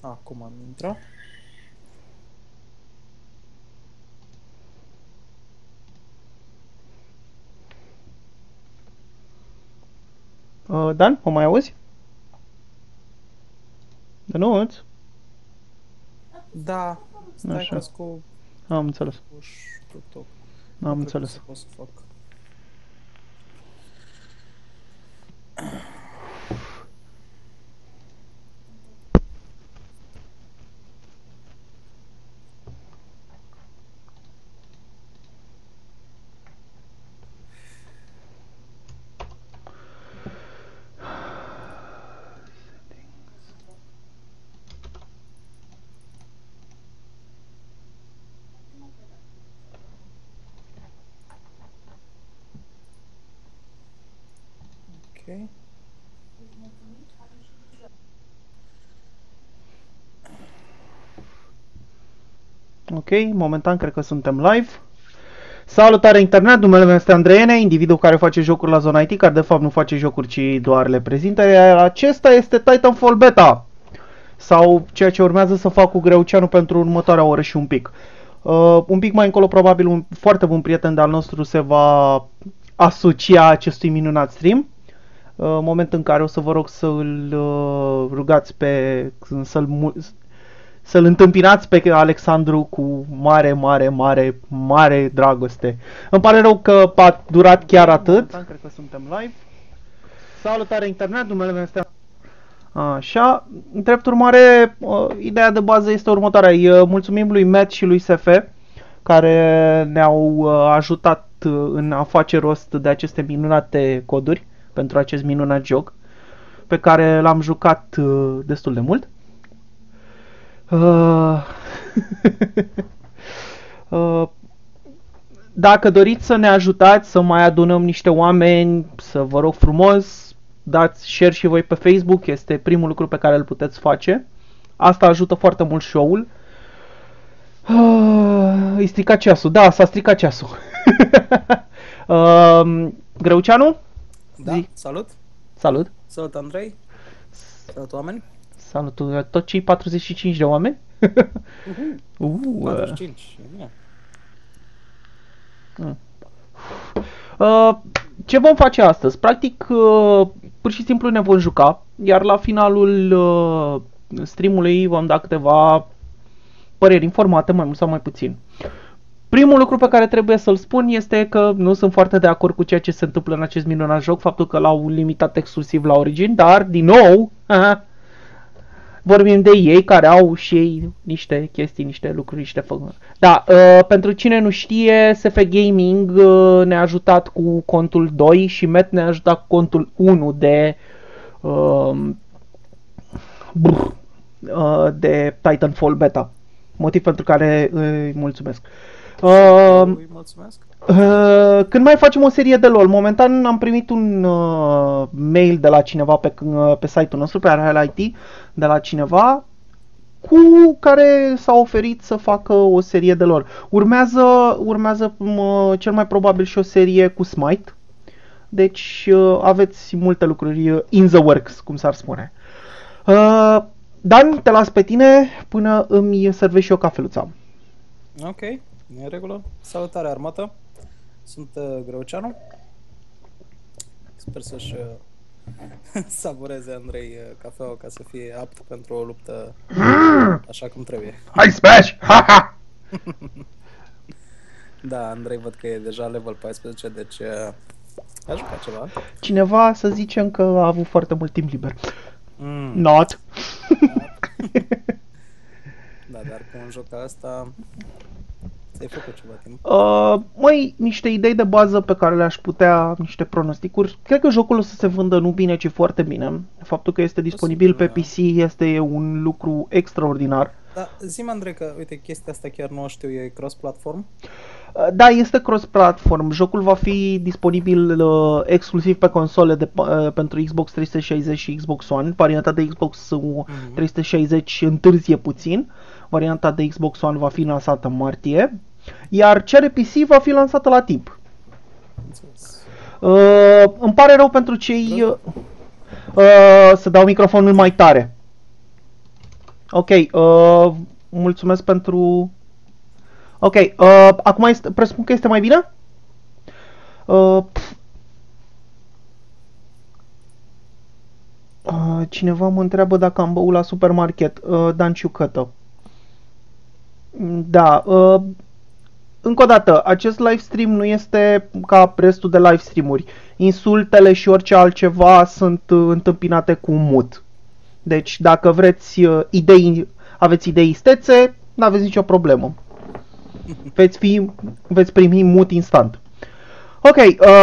Acum am intrat. Dan, mă mai auzi? Dănuț? Da, stai Așa, că cu am înțeles. push to talk. Nu Am cred că o să înțeles. pot să fac. Ok. Ok, momentan cred că suntem live. Salutare internet, numele meu este Andreene, individul care face jocuri la Zona IT, care de fapt nu face jocuri, ci doar le prezintă, iar acesta este Titanfall Beta. Sau ceea ce urmează să fac cu Greuceanu pentru următoarea oră și un pic. Un pic mai încolo probabil un foarte bun prieten de-al nostru se va asocia acestui minunat stream. Moment în care o să vă rog să-l rugați pe... să-l întâmpinați pe Alexandru cu mare dragoste. Îmi pare rău că a durat chiar atât. Cred că suntem live. Salutare internet, numele meu este... Așa, drept urmare, ideea de bază este următoarea. Îi mulțumim lui Matt și lui SF care ne-au ajutat în a face rost de aceste minunate coduri pentru acest minunat joc pe care l-am jucat destul de mult. Dacă doriți să ne ajutați să mai adunăm niște oameni, să vă rog frumos, dați share și voi pe Facebook, este primul lucru pe care îl puteți face. Asta ajută foarte mult show-ul. Îi strica ceasul, da, s-a stricat ceasul. Greuceanu? Da, Zi. salut. Salut. Salut, Andrei. Salut, oameni. Salut tot cei 45 de oameni. 45. Yeah. Ce vom face astăzi? Practic, pur și simplu ne vom juca, iar la finalul streamului vom da câteva păreri informate, mai mult sau mai puțin. Primul lucru pe care trebuie să-l spun este că nu sunt foarte de acord cu ceea ce se întâmplă în acest minunat joc, faptul că l-au limitat exclusiv la Origin, dar, din nou, vorbim de ei care au și ei niște chestii, niște lucruri, niște făcări. Da, pentru cine nu știe, SF Gaming ne-a ajutat cu contul 2 și Matt ne-a ajutat cu contul 1 de Titanfall Beta. Motiv pentru care îi mulțumesc. Îi mulțumesc. Când mai facem o serie de LOL, momentan am primit un mail de la cineva pe site-ul nostru, pe RL IT, de la cineva cu care s-a oferit să facă o serie de LOL. Urmează cel mai probabil și o serie cu Smite. Deci aveți multe lucruri in the works, cum s-ar spune. Dan, te las pe tine până îmi servești și eu cafeluța. Ok, e în regulă. Salutare, armată. Sunt Greuceanu. Sper să-și savureze Andrei cafeaua ca să fie apt pentru o luptă așa cum trebuie. Hai smash! Ha ha! Da, Andrei văd că e deja level 14, deci a jucat ceva. Cineva să zicem că a avut foarte mult timp liber. Not. Da, dar cu un joc ăsta ți-ai făcut ceva timp. Măi, niște idei de bază pe care le-aș putea, niște pronosticuri. Cred că jocul o să se vândă nu bine, ci foarte bine. Faptul că este disponibil pe PC este un lucru extraordinar. Da, zi-mi, Andrei, că, uite, chestia asta chiar nu o știu, e cross-platform? Da, este cross-platform. Jocul va fi disponibil exclusiv pe console pentru Xbox 360 și Xbox One. Varianta de Xbox 360 întârzie puțin. Varianta de Xbox One va fi lansată în martie. Iar cea de PC va fi lansată la timp. Îmi pare rău pentru cei... să dau microfonul mai tare. Ok, mulțumesc pentru... Ok, acum presupun că este mai bine? Cineva mă întreabă dacă am băut la supermarket. Dan Ciucătă. Da, încă o dată, acest livestream nu este ca restul de livestream-uri. Insultele și orice altceva sunt întâmpinate cu mut. Deci, dacă vreți aveți idei istețe, nu aveți nicio problemă. Veți primi mut instant. Ok,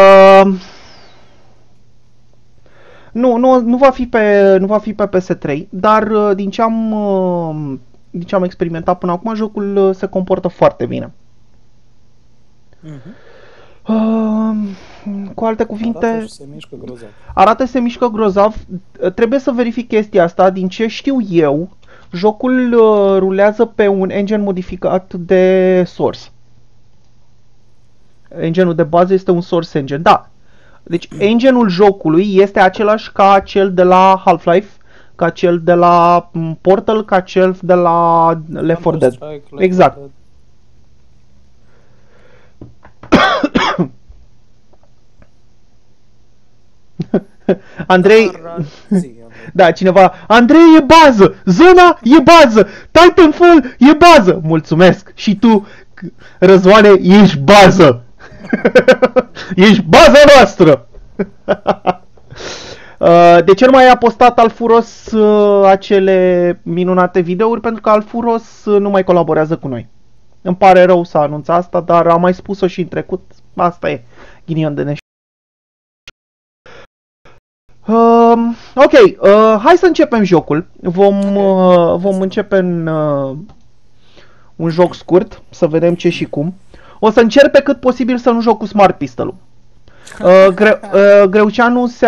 nu va fi pe PS3, dar din ce am experimentat până acum, jocul se comportă foarte bine. Cu alte cuvinte, Arată și se mișcă grozav. Arată și se mișcă grozav. Trebuie să verific chestia asta. Din ce știu eu, jocul rulează pe un engine modificat de Source. Engine-ul de bază este un Source Engine, da. Deci engine-ul jocului este același ca cel de la Half-Life, ca cel de la Portal, ca cel de la Left 4 Dead. Exact. Andrei, da, cineva, Andrei e bază, zona e bază, Titanfall e bază, mulțumesc. Și tu, Răzvoane, ești bază. Ești baza noastră. De ce nu mai a postat Alfuros acele minunate videouri? Pentru că Alfuros nu mai colaborează cu noi. Îmi pare rău să anunț asta, dar am mai spus-o și în trecut. Asta e, ghinion de nești. Ok, hai să începem jocul. Vom începe în un joc scurt, să vedem ce și cum. O să încerc pe cât posibil să nu joc cu Smart Pistol-ul. Greuceanu se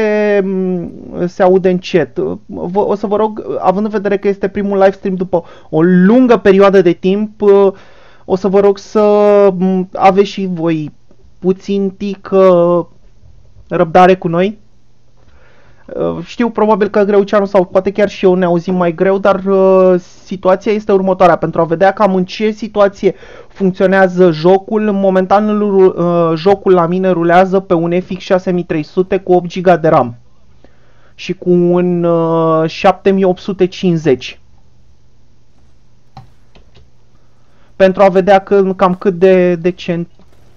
aude încet. O să vă rog, având în vedere că este primul livestream după o lungă perioadă de timp, o să vă rog să aveți și voi puțin răbdare cu noi. Știu probabil că Greuceanu sau poate chiar și eu ne auzim mai greu, dar situația este următoarea. Pentru a vedea cam în ce situație funcționează jocul, momentan jocul la mine rulează pe un FX 6300 cu 8 GB de RAM și cu un 7850. Pentru a vedea cam cât de decent.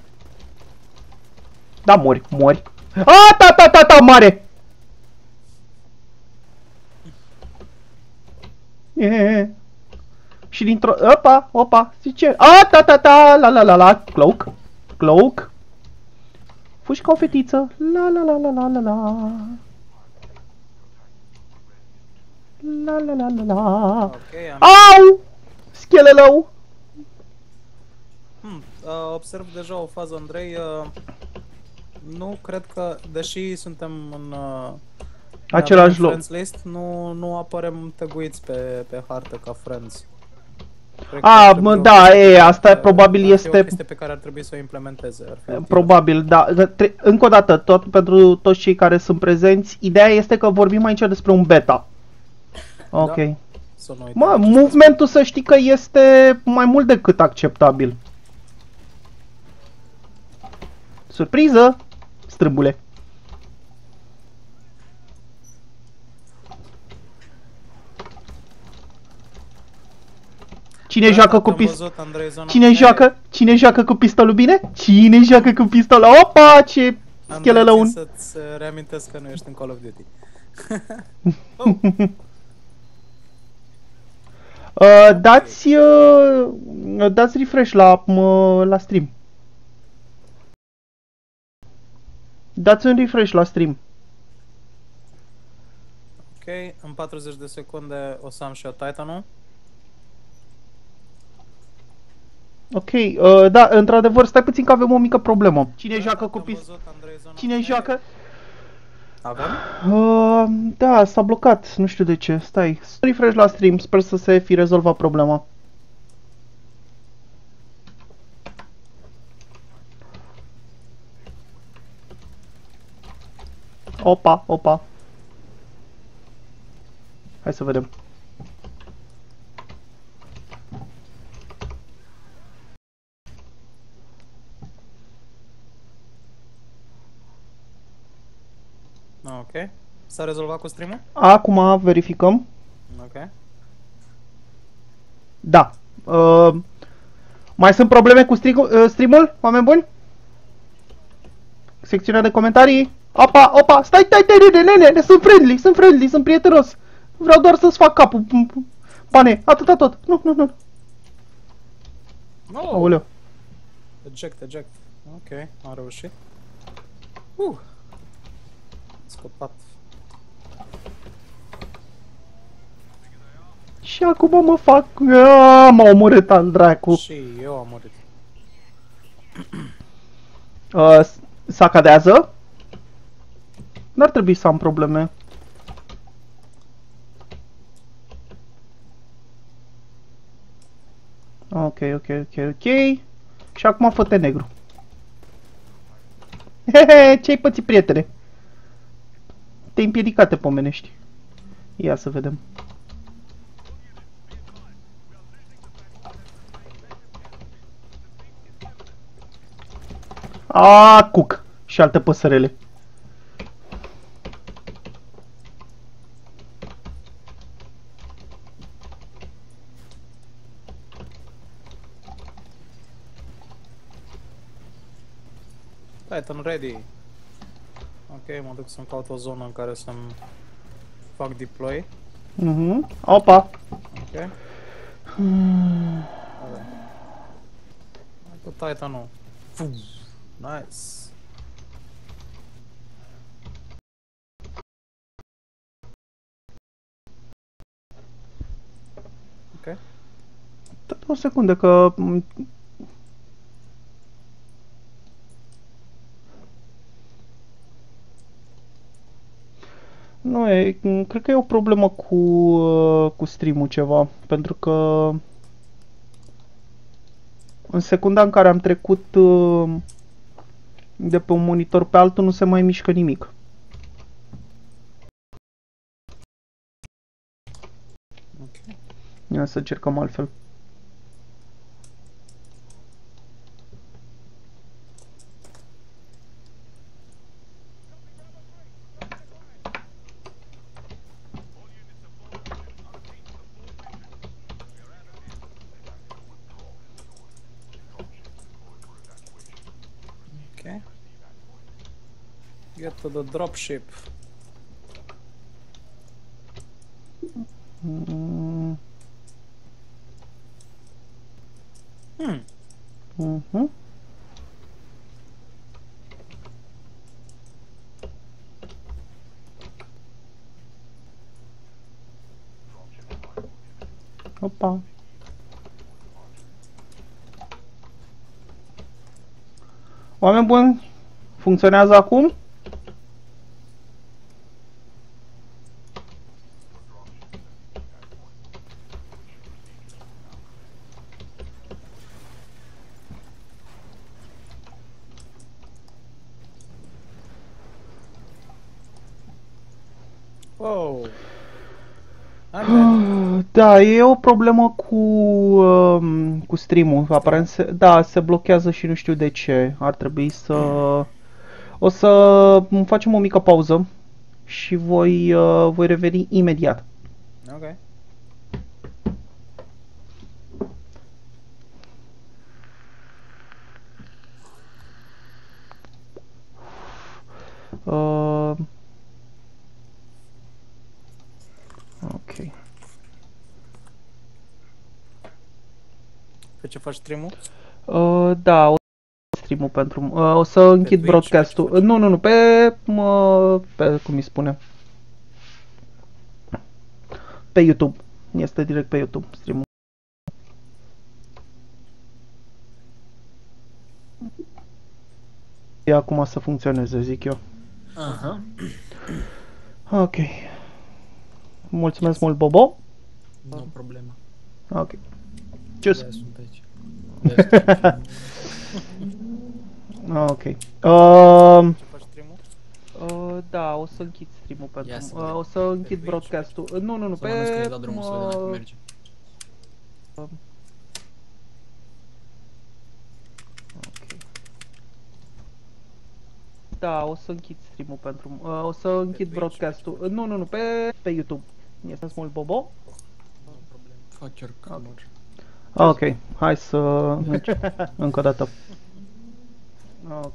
Da, mori. Ta, mare! Și dintr-o... Opa, zice... La, cloak. Fugi ca o fetiță. La. Au! Schelelău! Observ deja o fază, Andrei. Nu cred că, deși suntem în... același loc. Friends list, nu apărem tăguiți pe hartă ca friends. Da, asta probabil este o chestie pe care ar trebui să o implementeze. Probabil, da. Încă o dată, pentru toți cei care sunt prezenți, ideea este că vorbim aici despre un beta. Ok. Da. Movementul, să știi că este mai mult decât acceptabil. Surpriză, strâmbule. Cine joacă cu pistolul? Cine joacă cu pistolul bine? Cine joacă cu pistolul? Opa, ce schelelăun! Să-ți reamintesc că nu ești în Call of Duty. Dați refresh la stream. Dați un refresh la stream. Ok, în 40 de secunde o să am și eu Titanul. Ok, da, într-adevăr, stai puțin că avem o mică problemă. Cine joacă cu pistol? Cine joacă? Avem? Da, s-a blocat, nu știu de ce, stai. Refresh la stream, sper să se fi rezolvat problema. Opa. Hai să vedem. Ok. S-a rezolvat cu stream-ul? Acum verificăm. Ok. Da. Mai sunt probleme cu stream-ul, oameni buni? Secțiunea de comentarii. Opa, opa, stai, sunt friendly, sunt prietenos. Vreau doar să-ți fac capul. Pane, atâta tot. Nu. No! Aoleu. Eject. Ok, am reușit. Scăpat. Și acum mă fac... M-a omorât al dracu. Și eu am murit. Sacadează. N-ar trebui să am probleme. Ok. Și acum fă-te negru. Hehe, ce-ai pățit, prietene? Te-ai împiedicat, te pomenești. Ia să vedem. Cuc. Și alte păsărele. Titan ready. Ok, mă duc să-mi caut o zonă în care să-mi fac deploy. Opa. Ok. Hai cu Titanul. Nice. Ok. O secundă că... Nu e, cred că e o problemă cu stream-ul ceva, pentru că în secunda în care am trecut de pe un monitor pe altul nu se mai mișcă nimic. Ok. Ia să încercăm altfel. Ok. Get to the dropship. Opa. Oameni buni, funcționează acum? Oh. I'm dead. Da, e o problemă cu stream-ul. Aparent se blochează și nu știu de ce. Ar trebui să... O să facem o mică pauză și voi reveni imediat. Ok. Ok. Pe ce faci stream-ul? Da, o să stream-ul pentru... o să închid Twitch? broadcast-ul. Nu, pe cum îi spune. Pe YouTube. Este direct pe YouTube stream-ul. E acum să funcționeze, zic eu. Aha. Ok. Mulțumesc mult, Bobo. Nu problemă. Ok. Cheers. De-aia sunt aici. Ok. Ce faci stream-ul? Da, o să închid stream-ul pentru... Ia să vedem. o să închid Twitch? broadcast-ul. Nu, Să mă pe... anunț când îi dau drumul să vedem dacă merge. Ok. Da, o să închid stream-ul pentru... o să închid broadcast-ul. Nu, pe YouTube. Este mult Bobo. Fac chiar camăr. Ok, hai să... încă o dată. Ok.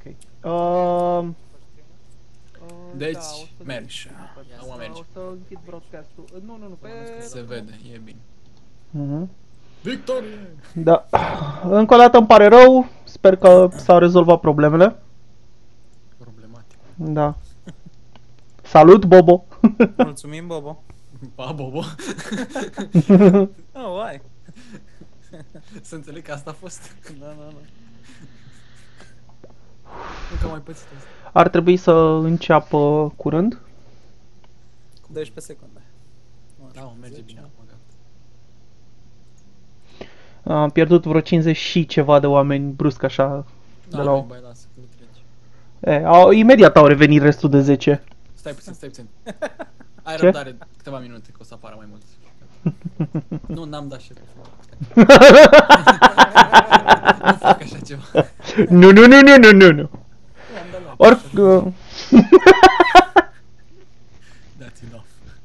Deci, mergi. Acum mergi. O să închid broadcast-ul. Nu, pe... Se vede, e bine. Mhm. Victorie! Da. Încă o dată îmi pare rău. Sper că s-au rezolvat problemele. Problematic. Da. Salut, Bobo! Mulțumim, Bobo. Pa, Bobo. Oh, hai. Să înțeleg că asta a fost. Da. Nu că mai pățit asta. Ar trebui să înceapă curând. 12 secunde. Da, mă, merge bine acum, gata. Am pierdut vreo 50 și ceva de oameni brusc așa Da, de la o... bai, lasă, că nu treci. Imediat au revenit restul de 10. Stai puțin. Ai Ce? răbdare câteva minute, că o să apară mai mulți. Nu, n-am dat share. Nu fac așa ceva. Nu. Nu am dat like. That's enough.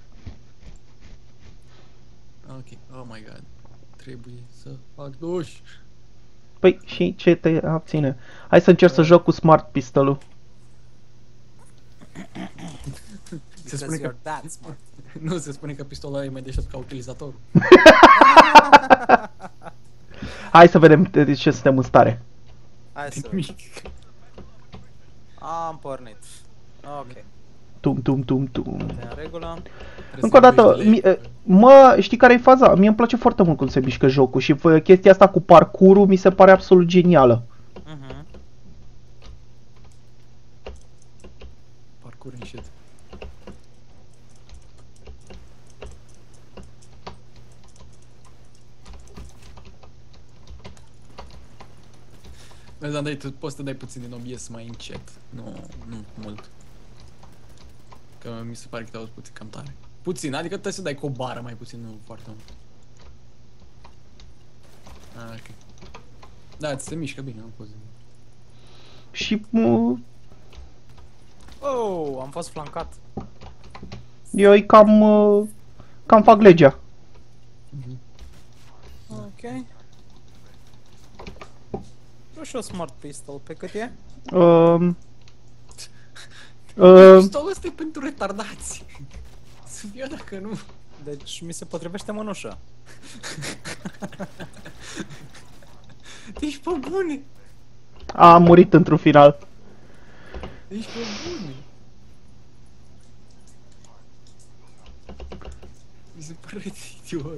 Ok, oh my god. Trebuie să fac duș. Păi și ce te abține? Hai să încerc să joc cu Smart Pistol-ul. Se spune că... You're that smart. Nu, se spune că pistolul ăla e mai deștept ca utilizatorul. Hai să vedem de ce suntem în stare. Hai să vedem. Nimic. Am pornit. Ok. Tum. E în regulă. Încă o dată, știi care e faza? Mie îmi place foarte mult cum se mișcă jocul și chestia asta cu parcurul mi se pare absolut genială. Mhm. Parcurs încet. Vezi, Andrei, tu poți să dai puțin din OBS mai încet. Nu mult. Că mi se pare că te auzi puțin cam tare. Puțin, adică trebuie să dai cu o bară mai puțin, nu foarte mult. Ok. Da, ți se mișcă bine, nu poți. Și Oh, am fost flancat. eu îi cam fac legea. Ok. Vreau și o smart pistol, pe cât e? Pistolul ăsta e pentru retardați. Să fie dacă nu. Deci mi se potrivește mănușa. Ești pe bune. A murit într-un final. Ești pe bune. Mi se pare idiot.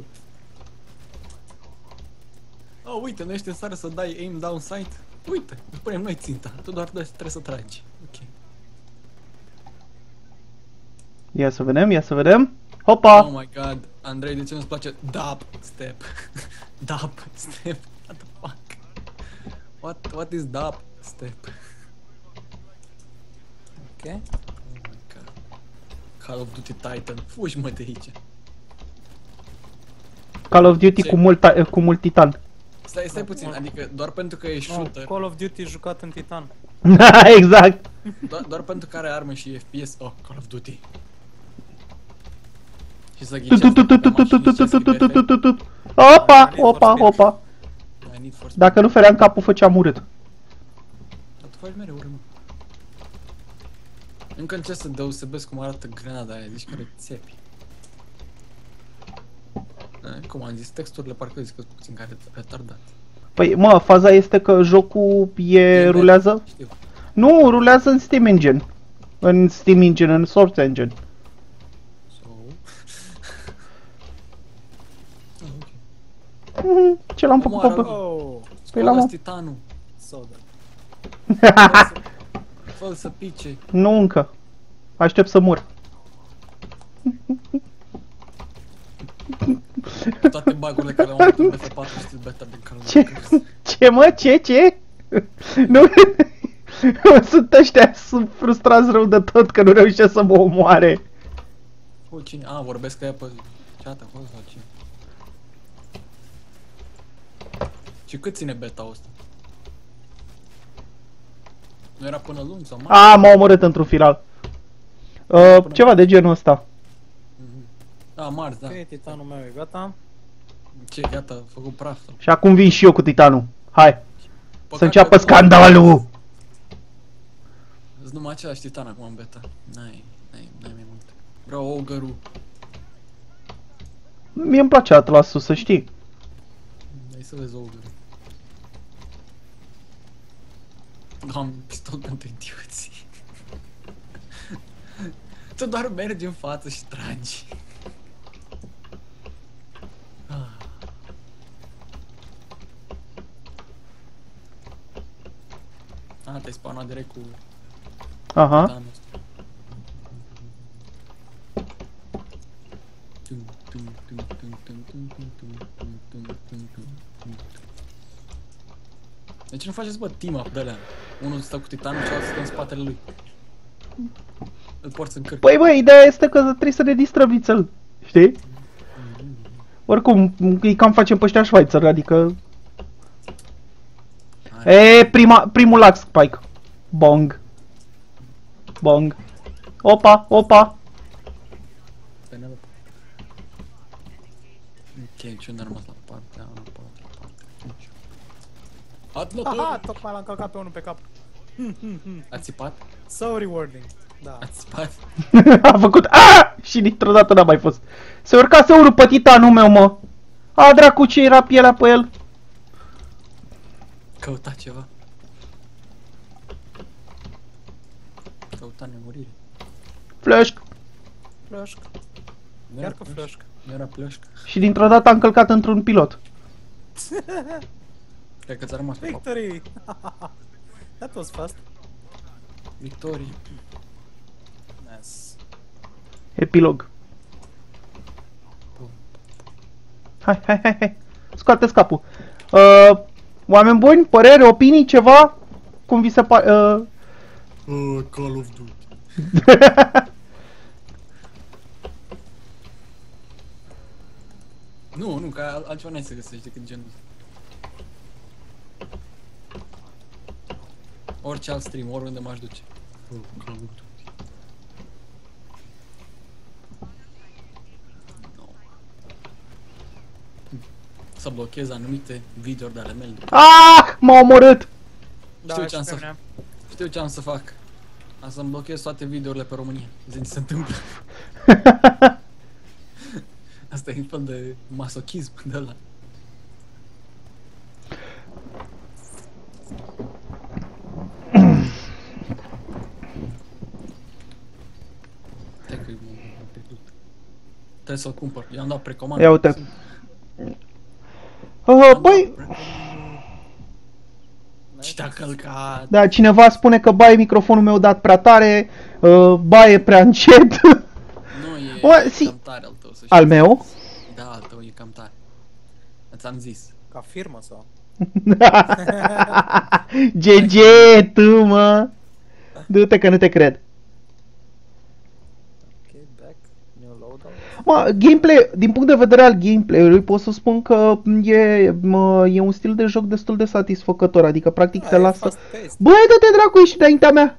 Oh, uite, noi ești în stare să dai aim down sight. Uite, îți punem noi ținta. Tu doar trebuie să tragi. Ok. Ia să vedem. Hopa! Oh my god, Andrei, de ce nu-ți place dub step? Dub step, what the fuck? What is dub step? Ok. Oh my god. Call of Duty Titan, fugi mă de aici. Call of Duty cu mult titan. Stai puțin, adică doar pentru că e shooter, Call of Duty jucat în Titan. Exact. doar pentru că are arme și FPS, oh, Call of Duty. Și să ghicească pe mașini ce scrie perfect. Opa. I need for speed. Dacă nu feream capul, făceam urât. Dar tu faci mereu urmă. Încă încerc să deosebesc cum arată grenada aia, zici că le țepi. Cum am zis, texturile parcă zic că sunt puțin care retardat. Păi, mă, faza este că jocul rulează... Știu. Nu, rulează în Steam Engine. În Steam Engine, în Source Engine. So... ok. Ce l-am făcut pe... Oh, Păi l-am- Scoală titanul. soda. Fă-l să pice. Nu încă. Aștept să mor. Toate bagurile care le-am avut în BF4 știu better din Call of Ce? Duty. Ce, mă? Ce? Nu... Sunt ăștia, sunt frustrați rău de tot că nu reușesc să mă omoare. O, cine? A, vorbesc că ea pe chat acolo sau ce? Și cât ține beta-ul ăsta? Nu era până luni sau mai? A, m-a omorât într-un final. Ceva de genul ăsta. Da, marți, da. Ok, titanul meu e gata. Ce, gata, a făcut praf. Și acum vin și eu cu titanul. Hai, Păcat să înceapă că- scandalul! Sunt numai același titan acum în beta. N-ai mai mult. Vreau ogărul. Mie îmi place Atlasul, să știi. Hai să vezi ogărul. Am pistol pentru idioții. Tu doar mergi în față și tragi. Te-ai spawnat direct cu Aha. titanul ăsta. De ce nu faceți, bă, team-up de alea? Unul stă cu titanul, celălalt stă în spatele lui. Îl porți în cârcă. Păi bă, ideea este că trebuie să ne distrăm vițel, știi? Oricum, îi cam facem pe ăștia Schweizer, adică... E, primul lag spike. Bong. Bong. Opa, opa. Penelope. Ok, ce unde a rămas la partea aia, la partea 5. Aha, tocmai l-am călcat pe unul pe cap. A țipat? So rewarding. Da. A țipat? A făcut a și dintr-o dată n-a mai fost. Se urcase unul pe titanul meu, mă. A, dracu, ce era pielea pe el. Căuta ceva. Căuta nemurire. Flășc. Flășc. Nu Chiar era că plășcă. flășc. Nu era plășcă. Și dintr-o dată am călcat într-un pilot. Cred că ți-a rămas pe cap. Victory! That was fast. Victorie. Nice. Epilog. Hai, hai, hai, hai. Scoate capul. Oameni buni, păreri, opinii, ceva? Cum vi se pare? Call of Duty. Nu, că altceva n-ai să găsești decât genul ăsta. Orice alt stream, oriunde m-aș duce. Call of Duty. No. Să blochez anumite videouri de ale mele. Ah, m-a omorât. Da, Știu și ce am pe să mine. Știu ce am să fac. Am să-mi blochez toate videourile pe România. Zi ce se întâmplă. Asta e un fel de masochism de ăla. Stai că m-am pierdut. Trebuie să-l cumpăr. I-am dat precomandă. Ia uite. Băi, Și te-a călcat. da, cineva spune că baie microfonul meu dat prea tare, baie prea încet. Nu, e Bă, si- cam tare al tău, să știi. Al meu? Da, al tău e cam tare. Ți-am zis. Ca firmă sau? GG, tu, mă. Du-te că nu te cred. Ok, back. New loadout. Mă, gameplay, din punct de vedere al gameplay-ului pot să spun că e un stil de joc destul de satisfăcător, adică practic te lasă... Fast-paced. Băi, dă-te dracu, ești înaintea mea!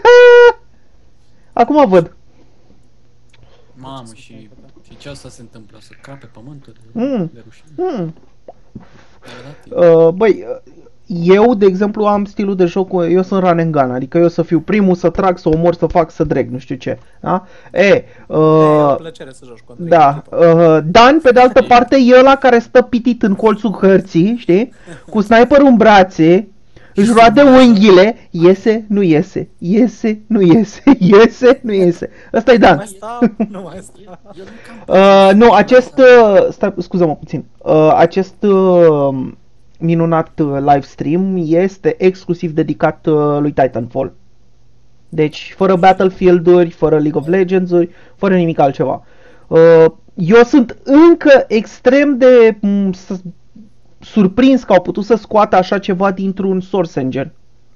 Acum văd. Mamă, și ce asta se întâmplă? Să crape pământul Mm. de rușine. Hmm. Da, Băi, eu, de exemplu, am stilul de joc, eu sunt run and gun, adică eu să fiu primul, să trag, să omor, să fac, să drag, nu știu ce. Da? E o plăcere să joci contra Da, Dan, pe de altă parte, e ăla care stă pitit în colțul hărții, știi? Cu sniperul în brațe, își roade unghiile, iese, nu iese, iese, nu iese, iese, nu iese. Ăsta e Dan. Mai stau, nu mai stau. Eu nu cam... Nu, acest, stai, scuză-mă puțin, acest minunat live stream este exclusiv dedicat lui Titanfall. Deci, fără Battlefield-uri, fără League of Legends-uri, fără nimic altceva. Eu sunt încă extrem de surprins că au putut să scoată așa ceva dintr-un Source Engine.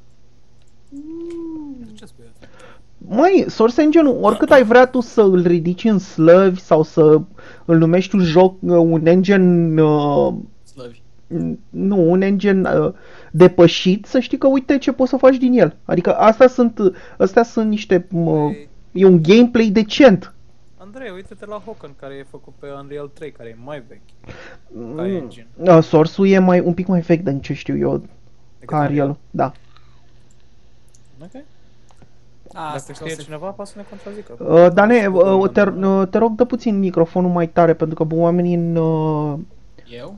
Ce spui asta? Măi, Source Engine, oricât ai vrea tu să îl ridici în slăvi sau să îl numești un joc, un engine Slăvi. Nu, un engine depășit, să știi că uite ce poți să faci din el. Adică astea sunt niște... Păi, e un gameplay decent. Andrei, uite-te la Hocken, care e făcut pe Unreal 3, care e mai vechi. Ca engine. Source-ul e un pic mai vechi din ce știu eu. Decât Ca Unreal, da. Ok. Asta Dacă știe cineva, poate să ne contrazică. Dane, Discutăm, te rog, dă puțin microfonul mai tare, pentru că oamenii în... Eu?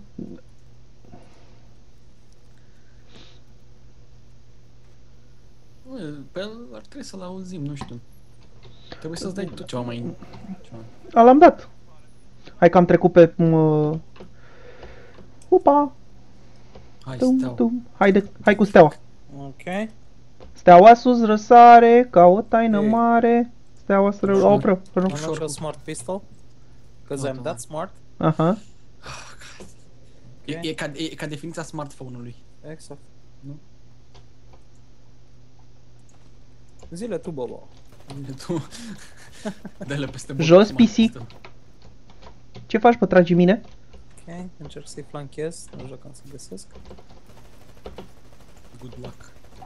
Bă, pe el ar trebui să-l auzim, nu știu. Trebuie să-ți dai tu ceva mai... Ceva. L-am dat. Hai că am trecut pe... Upa! Hai, steau. Hai cu steaua. Ok. Steaua sus răsare, ca o taină Ei. mare. Steaua să Ușor. opră. Am luat și o smart pistol. Cause I'm Da. that smart. Aha. E ca definiția smartphone-ului. Exact. Nu? Zile tu, Bobo. Tu... Dă-le peste bot. Jos, smart PC. pistol. Ce faci, pe tragi mine? Ok, încerc să-i flanchez, nu știu când să găsesc. Good luck.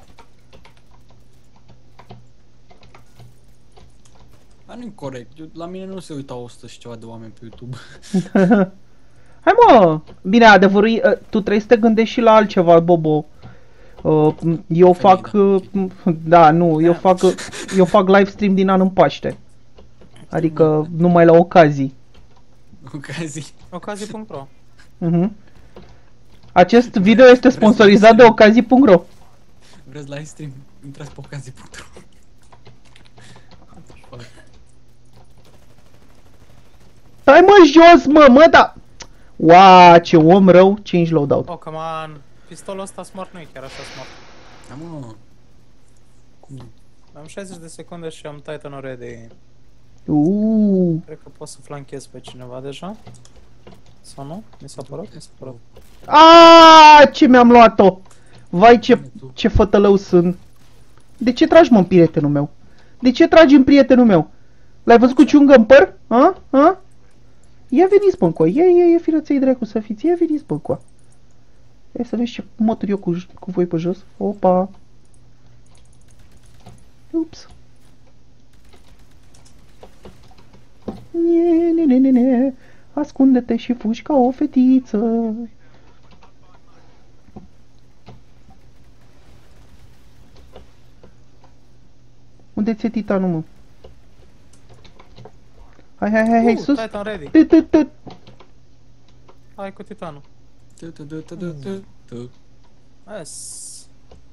Dar nu-i corect. La mine nu se uitau 100 și ceva de oameni pe YouTube. Hai mă! Bine, adevărul e, tu trebuie să te gândești și la altceva, Bobo. Eu fac... Da, nu, eu fac live stream din an în Paște. Adică numai la ocazii. Ocazii. Ocazii.ro. Mhm. Acest video este sponsorizat de ocazii.ro. Vreți live stream? Intrați pe ocazii.ro. Stai mă jos, mă, da! Uaa, ce om rău, 5 loadout. Oh, come on. Pistolul ăsta smart nu e chiar așa smart. Da, mă. Cum e? Am 60 de secunde și am Titan ready. Cred că pot să flanchez pe cineva deja. Sau nu? Mi s-a părut? Mi s-a părut. Aaaa, ce mi-am luat-o! Vai, ce fătălău sunt. De ce tragi, mă, în prietenul meu? De ce tragi în prietenul meu? L-ai văzut cu ciungă în păr? Ha? Ha? Ia veniți, bă, încoa. Ia, fireței dracu să fiți. Ia veniți, bă, încoa. Ia să vezi ce moturi eu cu voi pe jos. Opa. Ups. Ne. Ascunde-te și fugi ca o fetiță. Unde ți-e titanul, mă? Hai, sus. Titan ready. Tut. Hai cu titanul. Tu. Yes.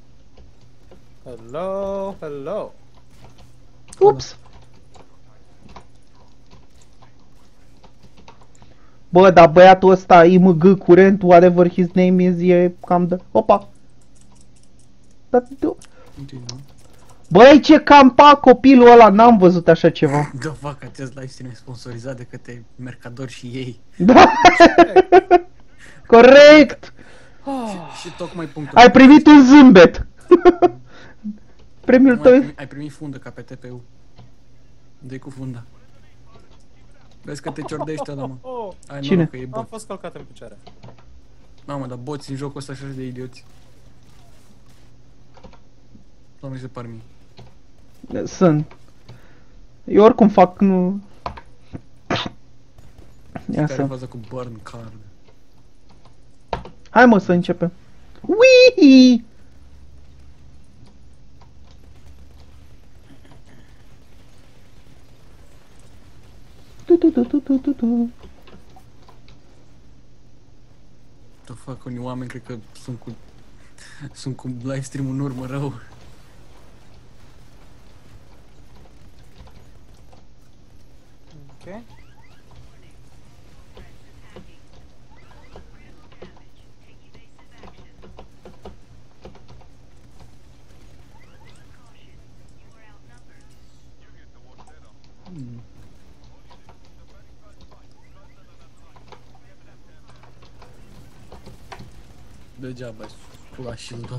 Hello. Ups. Bă, dar băiatul ăsta, IMG, curent, whatever his name is, e cam de... Opa! Băi, ce campa copilul ăla, n-am văzut așa ceva. Da, fac acest live stream e sponsorizat de către Mercador și ei. Da! Corect! Și tocmai punctul. Ai primit un zâmbet! Premiul tău... Ai primit fundă ca pe TPU. Dă-i cu funda. Vezi că te ciordește ăla, mă. Ai Cine? noroc că e Am bot. fost călcat în picioare. Mamă, dar boți în jocul ăsta așa de idioți. Sau mi se par mie. Sunt. Eu oricum fac, nu... Ia Care să... faza cu burn card. Hai mă să începem. Wii! Tu. Tu fac unii oameni, cred că sunt cu live stream-ul în urmă rău. Ok. Degeaba la shield-ul.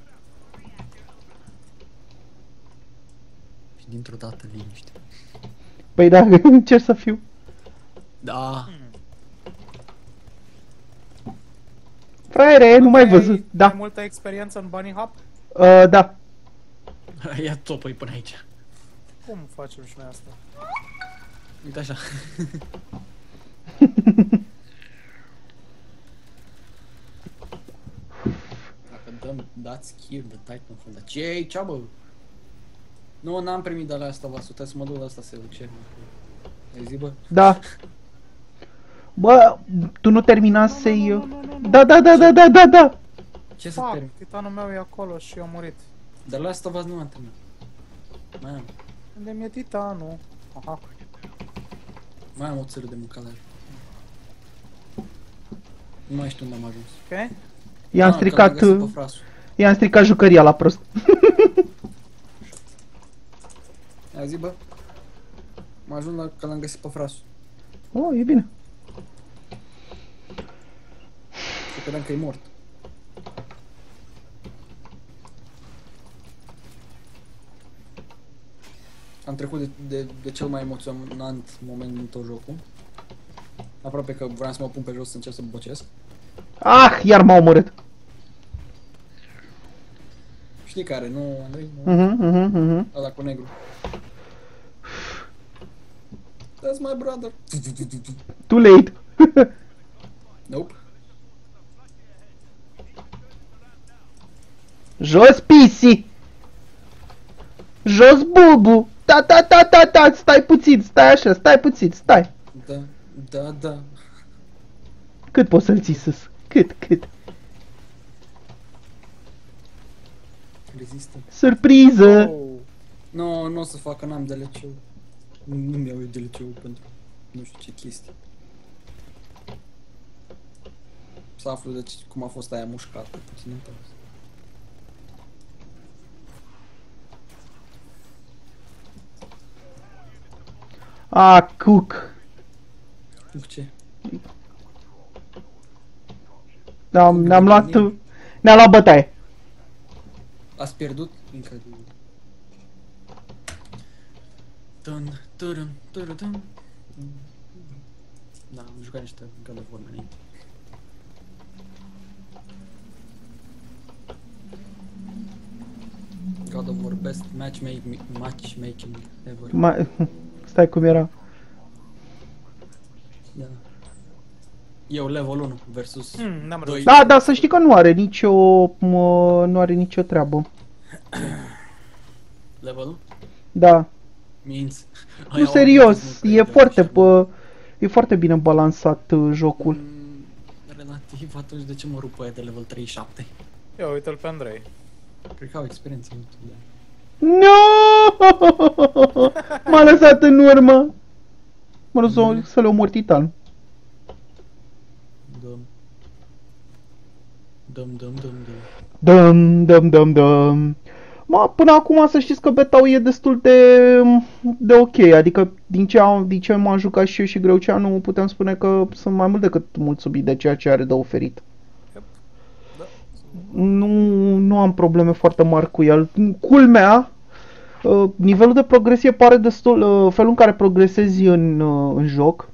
Și dintr-o dată liniște. Păi da, încerc să fiu. Da. Fraiere, nu mai văzut. Ai Da. multă experiență în Bunny Hop? Da. Ia topă-i până aici. Cum facem și noi asta? Uite așa. Dacă dați kill de Titanfall, dar ce e aici, bă? Nu, n-am primit de la asta, vă să mă duc la asta să ce. Ai zi, bă? Da. Bă, tu nu terminasei... Nu. Da. Ce să Fuck, termin? titanul meu e acolo și a murit. De la asta nu am terminat. Mai am. Unde mi-e titanul? Aha. Mai am o țără de mâncare. Nu mai știu unde am ajuns. Ok? I-am Ah, stricat... că l-am găsit pe frasul. I-am stricat jucăria la prost. Ai zi, bă? Mă ajung la că l-am găsit pe frasul. Oh, e bine. Și credeam că e mort. Am trecut de cel mai emoționant moment din tot jocul. Aproape că vreau să mă pun pe jos să încerc să bocesc. Ah, iar m-a omorât. Știi care, nu, Andrei? Nu? Ăla cu negru. That's my brother. Too late. Nope. Jos pisi. Jos bubu. Ta. Stai puțin, stai așa, stai puțin, stai. Da. Cât poți să-l ții sus? Cât? Rezistă. Surpriză. Oh. Nu o să fac, că n-am DLC-ul. Nu-mi iau eu DLC-ul pentru nu știu ce chestii. Să aflu de cum a fost aia mușcată, puțin în pauză. Ah, cook. Cu ce? Ne-am luat bătaie. Ați pierdut? Incredibil. Dun. Da, am jucat niște God of War înainte. God of War, best matchmaking ever. Stai cum era. Da. Eu level 1 versus N-am doi. reușit. Da, să știi că nu are nicio treabă. Level 1? Da. Minți. Nu, serios, e foarte bine balansat jocul. Relativ, atunci de ce mă rup pe aia de level 37? Ia uite-l pe Andrei. Cred că au experiență în YouTube. No! M-a lăsat în urmă. Mă rog să le omor titan. Dăm. Ma, până acum să știți că beta-ul e destul de ok, adică din ce m-am jucat și eu și Greuceanu putem spune că sunt mai mult decât mulțumit de ceea ce are de oferit. Yep. Da. Nu am probleme foarte mari cu el. Culmea, nivelul de progresie pare destul, felul în care progresezi în joc,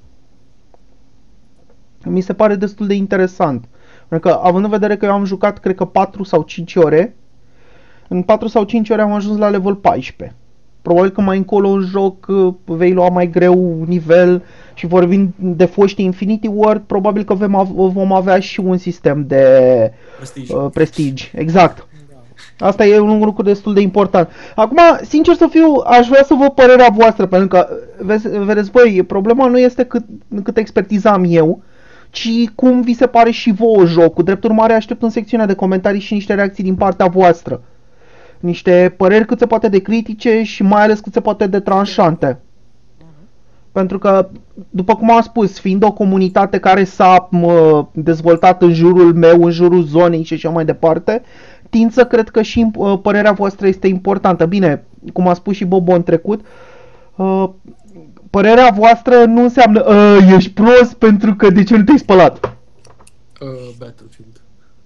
mi se pare destul de interesant. Pentru că, având în vedere că eu am jucat, cred că 4 sau 5 ore, în 4 sau 5 ore am ajuns la level 14. Probabil că mai încolo în joc vei lua mai greu nivel și vorbind de foștii Infinity Ward, probabil că vom avea și un sistem de prestige. Exact. Asta e un lucru destul de important. Acum, sincer să fiu, aș vrea să văd părerea voastră, pentru că, vedeți, băi, problema nu este cât expertiză am eu, ci cum vi se pare și vouă jocul. Drept urmare, aștept în secțiunea de comentarii și niște reacții din partea voastră. Niște păreri cât se poate de critice și mai ales cât se poate de tranșante. Pentru că, după cum am spus, fiind o comunitate care s-a dezvoltat în jurul meu, în jurul zonei și așa mai departe, tind să cred că și părerea voastră este importantă. Bine, cum a spus și Bobo în trecut, părerea voastră nu înseamnă ești prost pentru că de ce nu te-ai spălat? Battlefield.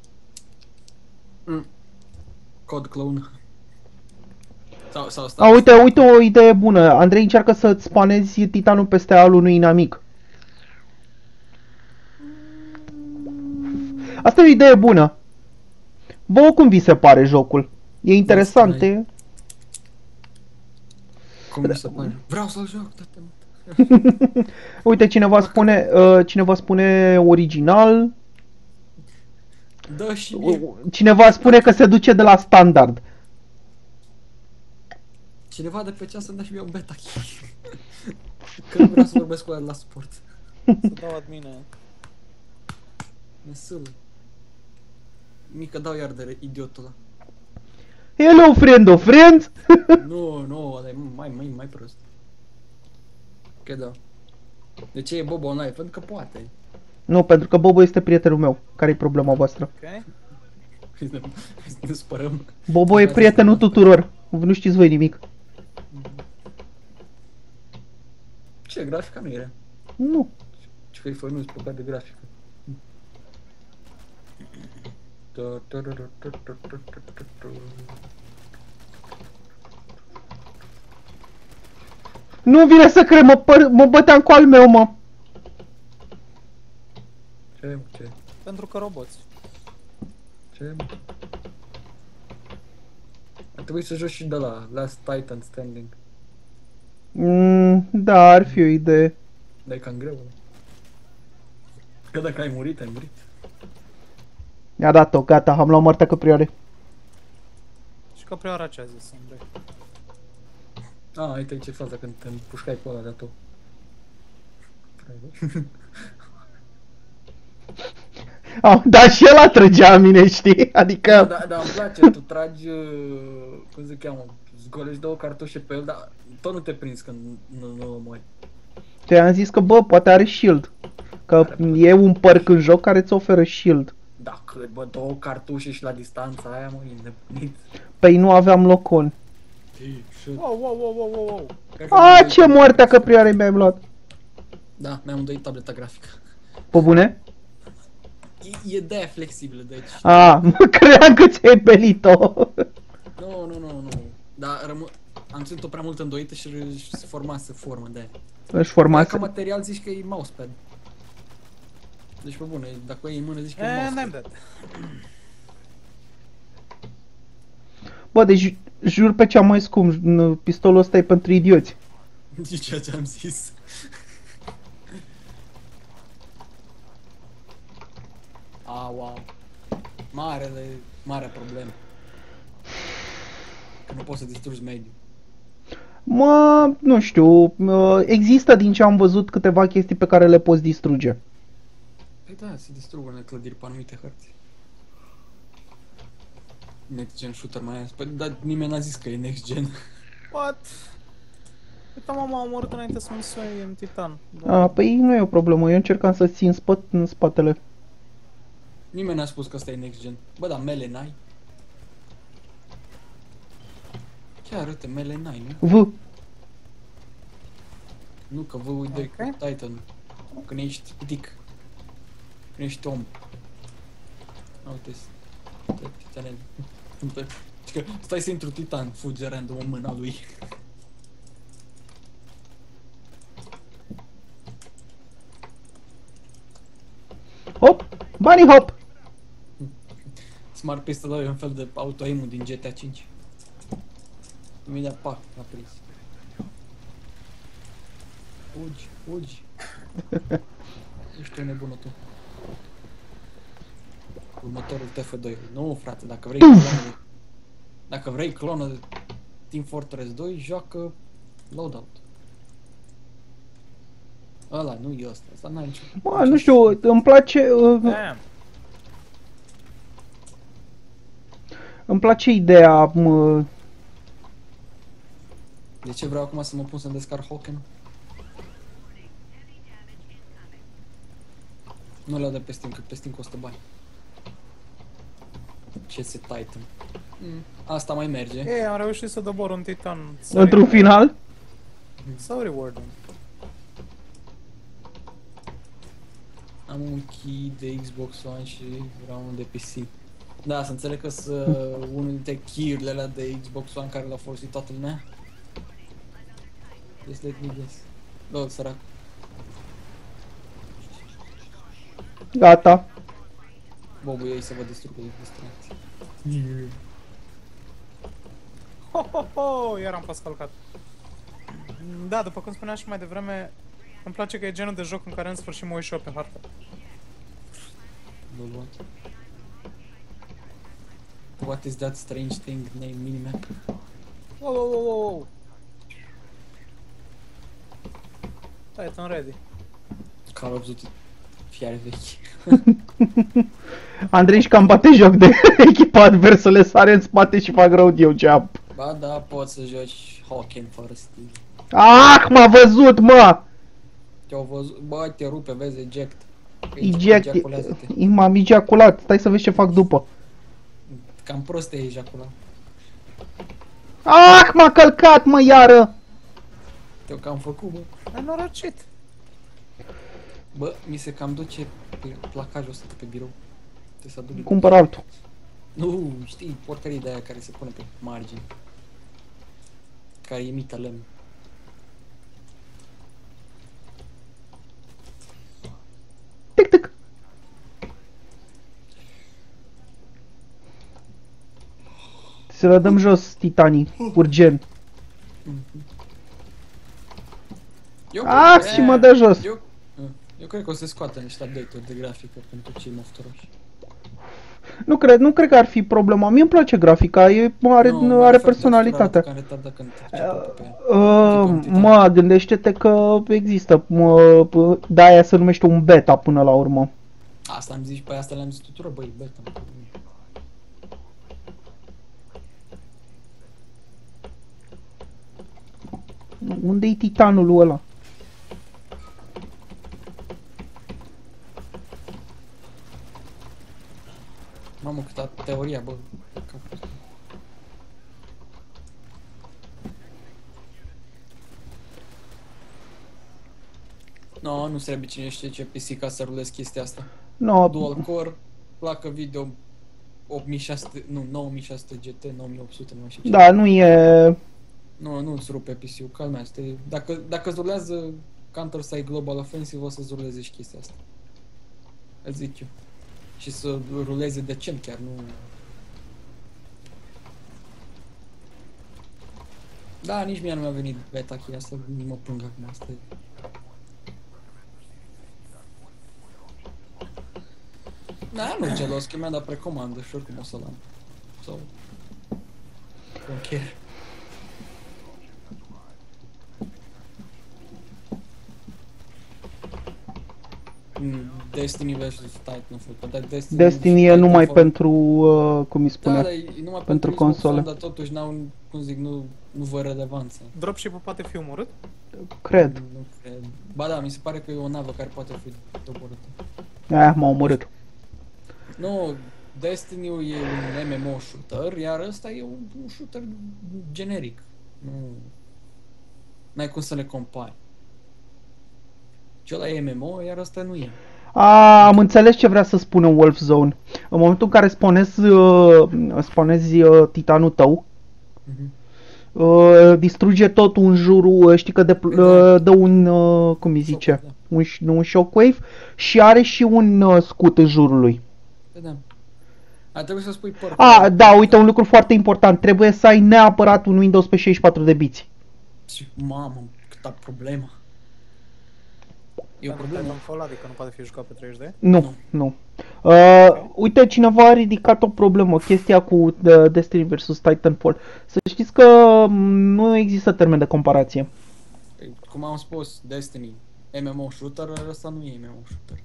Code clone. Sau Uite o idee bună. Andrei încearcă să-ți spanezi titanul peste alul unui inamic. Asta e o idee bună. Vouă cum vi se pare jocul? E interesant, Asta e... Cum mi se pare? Vreau să-l joc, tată, mă. Uite, cineva spune original, Da și mie. cineva spune că se duce de la standard. Cineva de pe cea să-mi dea și mie un beta key. Că nu vreau să vorbesc cu ăla la sport. Să dau admine. Nesâlă. Mică dau iar de idiotul ăla. Hello, friend of friends! Nu, ăla e mai prost. Că da. De ce e Bobo online? Pentru că poate. Nu, pentru că Bobo este prietenul meu. Care e problema voastră? Ok? Ne spărăm. Bobo e prietenul tuturor. Nu știți voi nimic. Ce, grafica nu era? Nu. Ce că-i fănuți pe de grafică. Nu vine să cred, mă băteam cu al meu, mă. Ce? Pentru că roboți. Ce? Ar trebui să joci și de la Last Titan Standing. Da, ar fi o idee. Dar e cam greu. Ăla. Că dacă ai murit, ai murit. Mi-a dat-o, gata, am luat moartea căprioare. Și căprioara ce a zis, Andrei? Uite ce faza când te împușcai pe ăla de-a tău. Dar și el trăgea mine, știi? Adică... Da, îmi place, tu tragi, cum se cheamă, zgolești două cartușe pe el, dar tot nu te prinzi când nu mori. Te-am zis că, bă, poate are shield. Că e un perk în joc care îți oferă shield. Da, cât, bă, două cartușe și la distanța aia, mă, e nebunit. Păi nu aveam loc-on. Wow. Ce moartea căprioare mi-ai luat. Da, mi-am îndoit tableta grafică. Pe bune? E de-aia flexibilă, deci... Credeam că ți-ai pelit-o. Nu. Dar am ținut-o prea mult îndoită și se formase formă de-aia. Își formase. Ca material zici că e mousepad. Deci pe bune, dacă o iei în mână zici că e And I'm mousepad. dead. Bă, deci jur pe cea mai scump, pistolul ăsta e pentru idioți. Nici ceea ce am zis. Wow. Mare problemă. Că nu poți să distrugi mediul. Mă, nu știu, există din ce am văzut câteva chestii pe care le poți distruge. Păi da, se distrug unele clădiri pe anumite hărți. Next gen shooter mai ales. Păi, dar nimeni n-a zis că e next gen. What? Uite, m-am omorât înainte să mă sui în Titan. Păi nu e o problemă, eu încercam să țin în spatele. Nimeni n-a spus că ăsta e next gen. Bă, dar mele n-ai? Chiar, uite, mele n-ai, nu? Nu, că vă uite cu Titan. Când ești pitic. Când ești om. Uite-ți. Titanel. Stai să intru Titan, fuge random în mâna lui. Hop! Bunny hop! Smart Pistol ăla e un fel de auto-aim din GTA 5. Imediat, pac, l-a prins. Fugi. Ești o nebună tu. Următorul TF2. Nu, frate, dacă vrei clonă de Team Fortress 2, joacă Loadout. Ăla, nu e ăsta. Asta n-ai nicio... Bă, nu știu, îmi place... Îmi place ideea... De ce vreau acum să mă pun să-mi descar Hawken? Nu le-au de pe Steam, că pe Steam costă bani. CS Titan. Asta mai merge. Ei, am reușit să dobor un Titan. Într-un final? Sau reward-ul. Am un key de Xbox One și vreau un de PC. Da, să înțeleg că sunt unul dintre key-urile alea de Xbox One care l-a folosit toată lumea. Just let me guess. Lol, sărac. Gata. Bobul ei să vă distrugă de distracție. Ho, ho, ho, iar am pas calcat. Da, după cum spuneam și mai devreme, îmi place că e genul de joc în care în sfârșit mă uit și eu pe hartă. Lol, what? What is that strange thing named Minimap? Wow, wow, wow, wow. Titan ready. Call of Duty fiare vechi. Andrei și cam bate joc de echipa adversă, le sare în spate și fac road eu jump. Ba da, poți să joci Hawken fără stil. Ah, m-a văzut, mă! Te-au văzut, bă, te rupe, vezi, eject. Eject, Ejaculează-te. m-am ejaculat, stai să vezi ce fac după. Cam prost e ejaculat. Ah, m-a călcat, mă, iară! Te-au cam făcut, bă. Nenorocit. Bă, mi se cam duce pe placajul ăsta de pe birou. Te să aduc. Cumpăr altul. Nu, știi, porcării de aia care se pune pe margini. Care imită lemn. Tic, tic. Să le dăm jos titanii, urgent. Eu Ah, cred- și mă dă jos. Eu cred că o să scoată niște update-uri de grafică pentru cei moftoroși. Nu cred că ar fi problema. Mie îmi place grafica, are personalitate. Care retarda când trece totul pe ea. Mă, gândește-te că există, de-aia se numește un beta până la urmă. Asta am zis, pe asta le-am zis tuturor, băi, beta. Unde-i titanul ăla? Mamă, câtă teoria, bă. Capul. No, nu trebuie cine știe ce PC ca să rulezi chestia asta. No, Dual core, placă video 8600, nu, 9600 GT, 9800, nu mai știu ce. da, nu e... Nu îți rupe PC-ul, calmează-te. Dacă îți rulează Counter-Strike Global Offensive, o să-ți ruleze și chestia asta. Îți zic eu. Și să ruleze decent chiar, nu... Da, nici mie nu mi-a venit beta key asta, nu mă plâng acum, asta e. Da, nu gelos, că mi-a dat precomandă și oricum o să-l am. So... Don't care. Destiny vs Titanfall, dar Destiny e numai pentru, cum îi spune, da, dar e numai pentru Xbox console. One, dar totuși n-au, cum zic, nu văd relevanță. Dropship-ul poate fi omorât? Cred. Nu cred. Ba da, mi se pare că e o navă care poate fi doborâtă. M-a omorât. Nu, Destiny-ul e un MMO shooter, iar ăsta e un shooter generic. Nu... N-ai cum să le compari. Ăla e MMO, iar ăsta nu e. Am înțeles ce vrea să spună Wolf Zone. În momentul în care sponezi titanul tău, distruge totul în jurul, știi că dă un, cum îi zice, un shockwave și are și un scut în jurul lui. Da. Trebuie să spui păr. Da, uite, un lucru foarte important, trebuie să ai neapărat un Windows pe 64 de biți. Mamă, câta problemă. E o problemă. Titanfall, adică nu poate fi jucat pe 30D? Nu. Uite, cineva a ridicat o problemă, chestia cu Destiny vs Titanfall. Să știți că nu există termen de comparație. Cum am spus, Destiny, MMO shooter, ăsta nu e MMO shooter.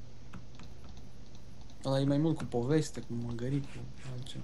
Ăla e mai mult cu poveste, cu măgărit, cu altceva.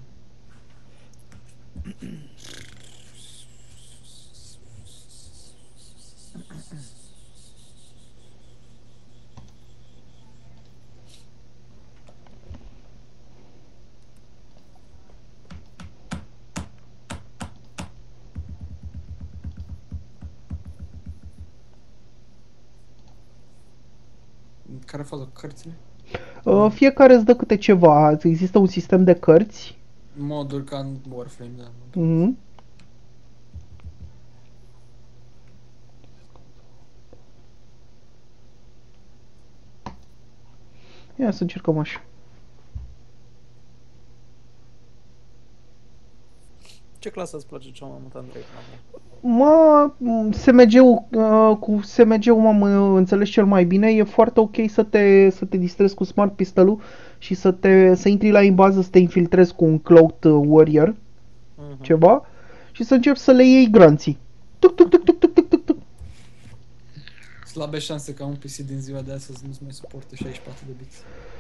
Care a fost cărțile? Fiecare îți dă câte ceva, există un sistem de cărți. Moduri ca în Warframe, da. Ia să încercăm așa. Ce clasă îți place cea mai mult, Andrei? SMG-ul, cu SMG-ul m-am înțeles cel mai bine. E foarte ok să te distrezi cu Smart Pistol-ul și să intri la bază, să te infiltrezi cu un Cloaked Warrior, ceva, și să începi să le iei granții. Tuc, tuc, tuc, tuc, tuc, tuc, tuc, tuc. Slabe șanse ca un PC din ziua de astăzi nu-ți mai suportă 64 de bits.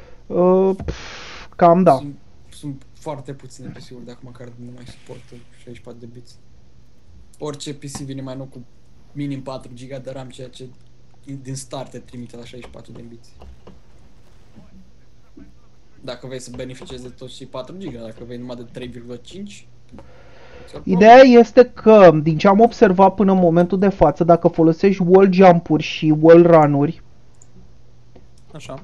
Cam da. Sunt foarte puține PC-uri de acum care nu mai suportă 64 de bits. Orice PC vine mai nou cu minim 4 GB de RAM, ceea ce din start te trimite la 64 de bits. Dacă vrei să beneficiezi de toți cei 4 GB, dacă vrei numai de 3,5. Ideea este că, din ce am observat până în momentul de față, dacă folosești wall jump-uri și wall run-uri, așa,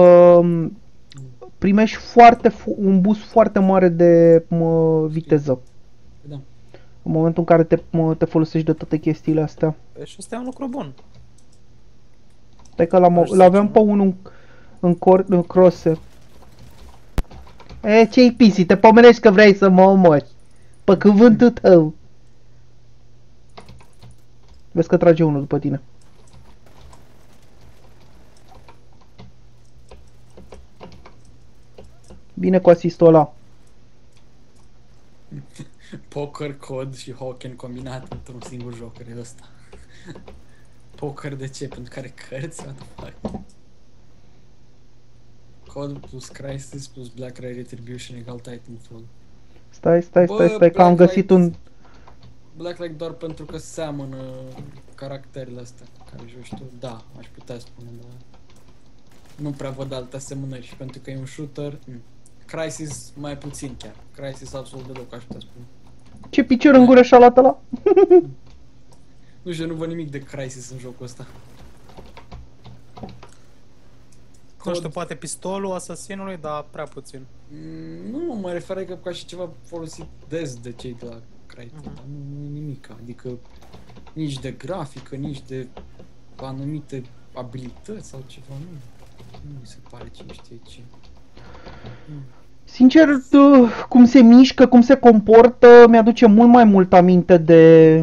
primești un boost foarte mare de viteză. Da. În momentul în care te folosești de toate chestiile astea. Și ăsta e un lucru bun. Stai că l-aveam pe unul în crose. Ce-i pisi? Te pomenești că vrei să mă omori. Pe cuvântul tău. Vezi că trage unul după tine. Bine cu asistul ăla. Poker, cod și Hawken combinat într-un singur joc, e ăsta. Poker de ce? Pentru care cărți? What the fuck? Cod plus Crysis plus Black Ray Retribution egal Titanfall. Stai, că am găsit un... Blacklight doar pentru că seamănă caracterele astea care joci tu. Da, aș putea spune, dar nu prea văd alte asemănări și pentru că e un shooter, Crysis mai puțin chiar. Crysis absolut deloc, aș putea spune. Ce picior în gură și-a luat ăla? Nu știu, nu văd nimic de Crysis în jocul ăsta. Nu știu, poate pistolul asasinului, dar prea puțin. Nu, mă refer ca și ceva folosit des de cei de la Crytek, dar nu e nimic, adică nici de grafică, nici de anumite abilități sau ceva, nu mi se pare cine știe ce. Sincer, cum se mișcă, cum se comportă, mi-aduce mult mai mult aminte de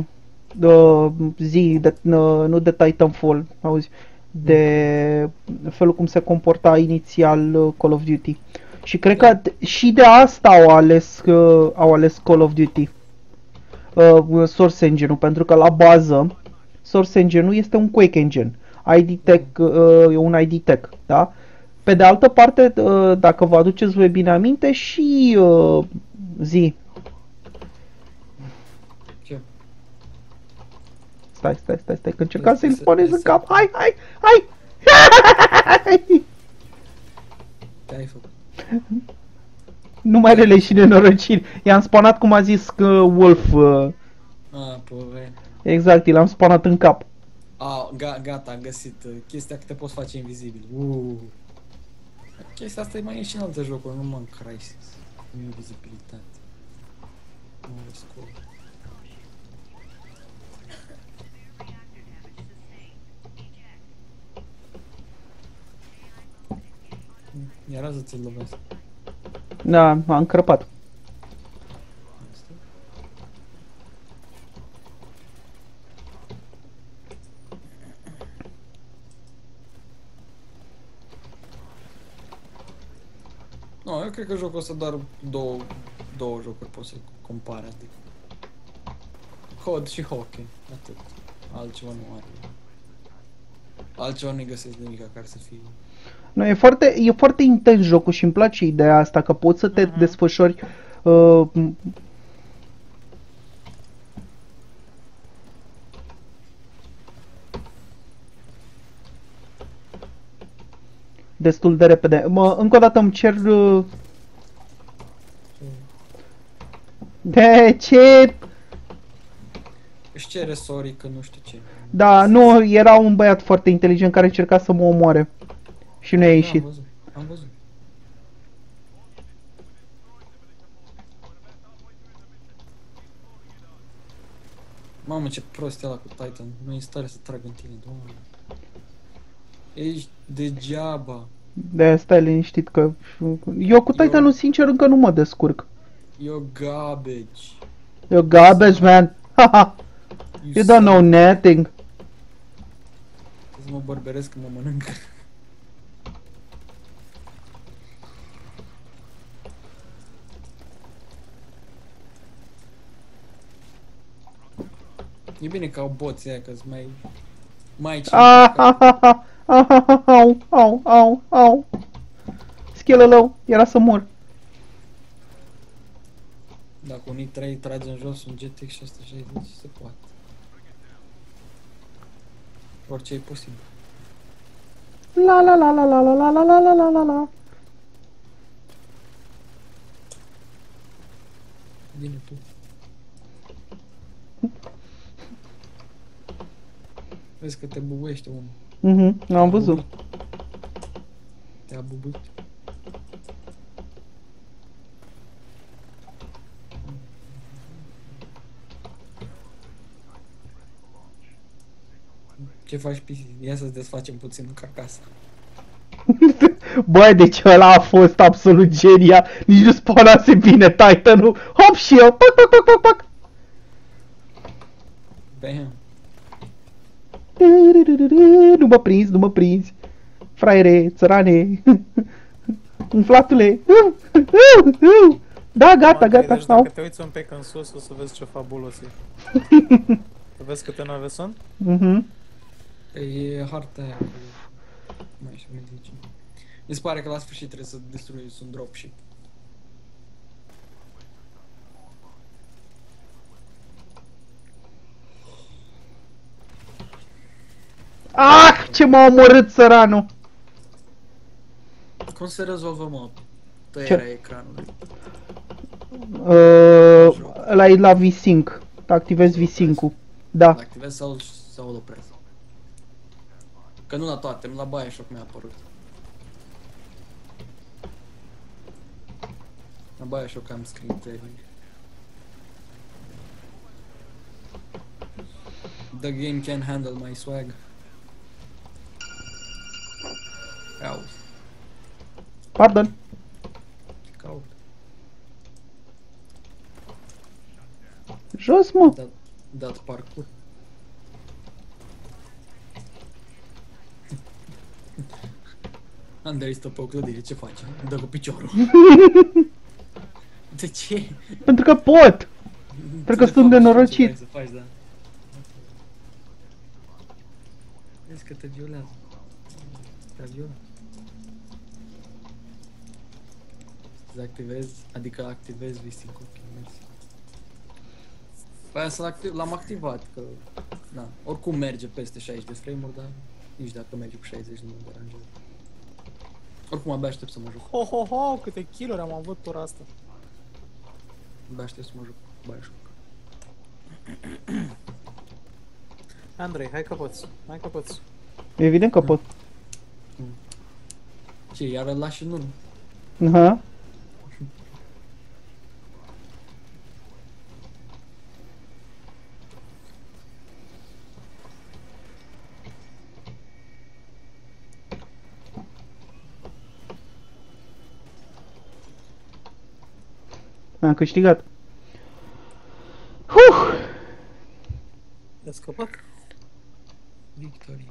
nu de Titanfall, auzi, de felul cum se comporta inițial Call of Duty. Și cred că și de asta au ales Call of Duty Source Engine-ul, pentru că la bază Source Engine-ul este un Quake Engine. ID Tech e un ID Tech, da? Pe de altă parte, dacă vă aduceți voi bine aminte, și zi. Ce? Stai, că încercam să-i spuneți în cap. Hai! Ce-ai făcut? Nu mai rele și nenorociri. I-am spanat cum a zis Wolf. Povei. Exact, l-am spanat în cap. Gata, am găsit chestia că te poți face invizibil. Chestia asta e mai și în alte jocuri, nu mă în Crysis. Nu e vizibilitate. Nu e scurt. Iar azi ți-l lovesc. Da, am încrăpat. Nu, eu cred că jocul ăsta doar două jocuri poți să compare, adică COD și hockey, atât. Altceva nu are. Altceva nu-i găsesc nimic care să fie. Nu, e foarte intens jocul și îmi place ideea asta, că poți să te desfășori destul de repede. Încă o dată îmi cer... De ce? Își cere sorry că nu știu ce. Da, nu, era un băiat foarte inteligent care încerca să mă omoare. Și nu a ieșit. Am văzut. Mamă, ce prost e ăla cu Titan. Nu e în stare să tragă în tine, doamne. Ești degeaba. De-aia stai liniștit că... Eu cu Titanul, sincer, încă nu mă descurc. You're garbage. You're garbage, man. Haha. You don't know nothing. Să mă bărberesc când mă mănânc. E bine că au boții aia, că-s mai Ah, ha, ha, ha. Ah, ha, ha, au, au, au, au. Schelălău, era să mor. Dacă unii 3 trage în jos un GTX 660, se poate. Orice e posibil. La la la la la la la la la la la la la. Bine tu. Vezi că te bubuiește unul. Mhm, am văzut. Te-a bubuit. Ce faci, Pisi? Ia să-ți desfacem puțin carcasa. Băi, deci ăla a fost absolut genial. Nici nu spawnase bine Titan-ul. Hop și eu. Pac, pac, pac, pac, pac. Bam. Nu mă prinzi, nu mă prinzi. Fraiere, țărane. Umflatule. Da, gata, gata. Deci dacă te uiți un pic în sus, o să vezi ce fabulos e. Vezi câte nave sunt? Mhm. E harta aia cu... Mai știu cum zice. Mi se pare că la sfârșit trebuie să destruiți un dropship. Ah, ce m-a omorât țăranul. Cum se rezolvă, mă, Ce? tăierea ecranului? Ăla e la V-Sync. Activezi V-Sync-ul. Da. Activez sau îl oprez? Că nu la toate, la Bioshock mi-a apărut. La Bioshock am screen tearing. The game can handle my swag. Auzi, Pardon. ce caut? Jos, mă. Dat parcurs. Andrei stă pe o clădire, ce face? Dă cu piciorul. De ce? Pentru că pot. Pentru că sunt nenorocit. Să faci, da. Vezi că te violează. Te-a violat. Dezactivezi, adică activezi vising-ul. Păi aia l-am activat, că... Da, oricum merge peste 60 de frame-uri, dar nici dacă merge cu 60 nu mă deranjează. Oricum abia aștept să mă joc. Ho, ho, ho, câte kill-uri am avut tura asta. Abia aștept să mă joc Bioshock. Andrei, hai că poți, hai că poți. Evident că pot. Ce, iar îl lași în urmă? Aha. Am câștigat. Ai scăpat? Victory.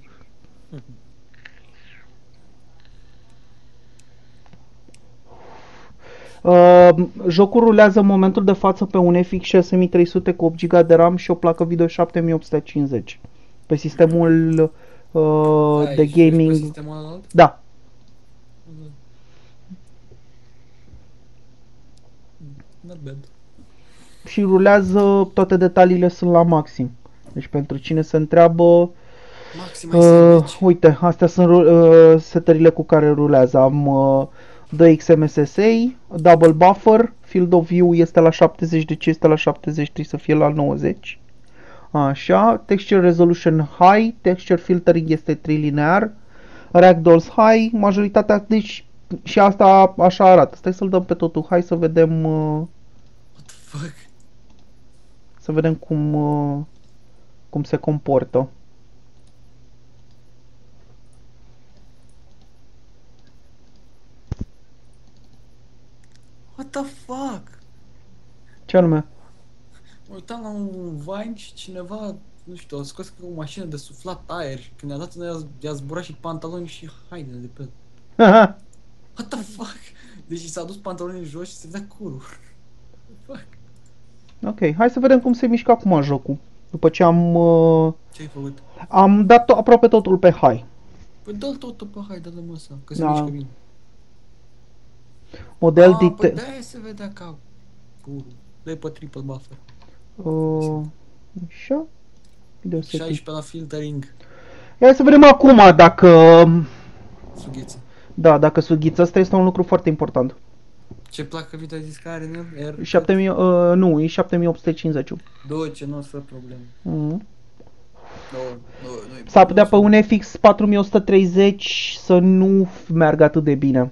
Jocul rulează în momentul de față pe un FX 6300 cu 8 GB de RAM și o placă video 7850 pe sistemul de gaming. Pe sistemul ăla alt? Da. Not bad. Și rulează, toate detaliile sunt la maxim. Deci pentru cine se întreabă, Maxim ai să uite, astea sunt setările cu care rulează. Am 2 XMSSA, double buffer, field of view este la 70, deci este la 70, trebuie să fie la 90. Așa, texture resolution high, texture filtering este trilinear, ragdolls high, majoritatea, deci și asta așa arată. Stai să-l dăm pe totul, hai să vedem, What the fuck? să vedem cum se comportă. What the fuck? Ce anume? Mă uitam la un Vine și cineva, nu știu, a scos o mașină de suflat aer și când ne-a dat, i-a zburat și pantaloni și hainele de pe el. Aha. What the fuck? Deci i s-a dus pantalonii jos și se vedea curul. Fuck. Ok, hai să vedem cum se mișcă acum jocul. După ce Ce-ai făcut? am dat aproape totul pe high. Păi dă-l tot pe hai, dă-l măsa, că se Da. mișcă bine. Model Păi dite... de-aia se vedea ca curul. Dă-i pe triple buffer. Așa. Video Și setting. 16 la filtering. Hai să vedem acum dacă... Sughiță. Da, dacă sughiță, asta este un lucru foarte important. Ce placă video ai zis că are în el? R? 7000, nu, e 7850. Două, ce nu o să fie probleme. Mm. Nu, S-ar putea pe un FX 4130 să nu meargă atât de bine.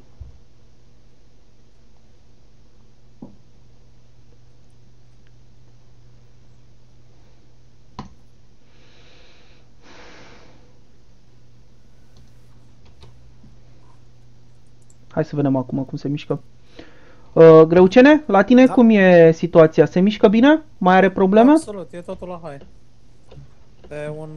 Hai să vedem acum cum se mișcă. Greucene, la tine Da. cum e situația? Se mișcă bine? Mai are probleme? Absolut, e totul la high. Pe un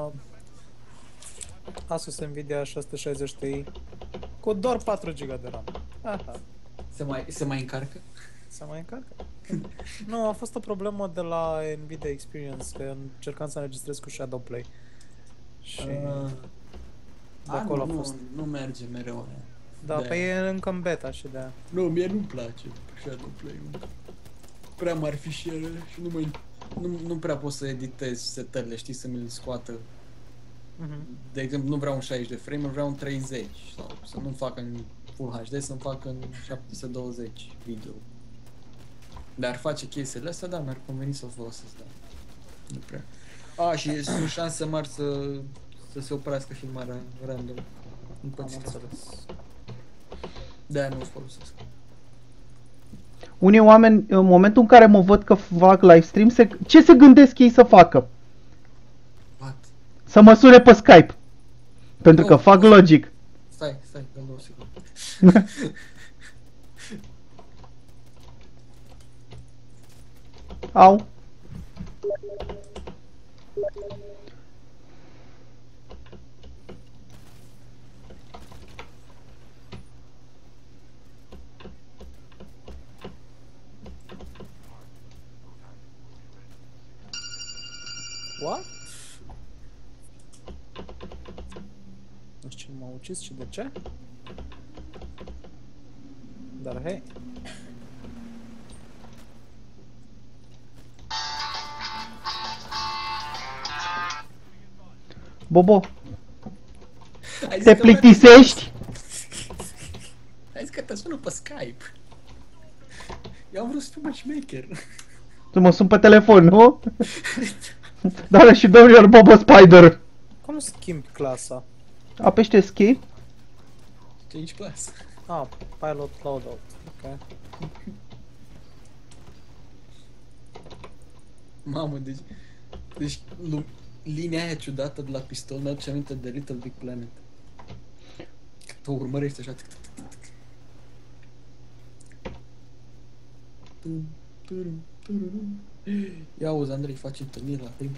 Asus Nvidia 660 Ti cu doar 4 GB de RAM. Aha, Se mai încarcă? se mai încarcă. Nu, a fost o problemă de la Nvidia Experience, că încercam să înregistrez cu Shadowplay. Și de acolo a fost. Nu merge mereu. Da, de- pe e încă în beta și de Nu, mie nu-mi place Shadowplay-ul. Prea mari fișiere și nu prea pot să editez setările, știi, să mi-l scoată. De exemplu, nu vreau un 60 de frame, vreau un 30 sau să nu-mi fac în Full HD, să-mi fac în 720 video. Dar face chestiile astea, da, mi-ar conveni să o folosesc, da. Nu prea. Și sunt șanse mari să se oprească filmarea random. Nu am pot să înțeles. de-aia nu o folosesc. Unii oameni, în momentul în care mă văd că fac live stream, ce se gândesc ei să facă? What? Să mă sune pe Skype. Pentru că Oh, fac o să- logic. Stai, dă-mi 2 secunde. Au. What? Nu știu cine m-a ucis și de ce. Dar hei. Bobo, Ai zis te că plictisești? Ai zis că te sună pe Skype. Eu am vrut să fiu matchmaker. Să mă sun pe telefon, nu? Doamne și domnilor, Bobo Spider. Cum schimbi clasa? Apește escape. Change class. Pilot loadout. Ok. Mamă, deci linia aia ciudată de la pistol mi-aduce aminte de Little Big Planet. Că o urmărești așa. Ia auzi, Andrei, faci întâlniri la timp.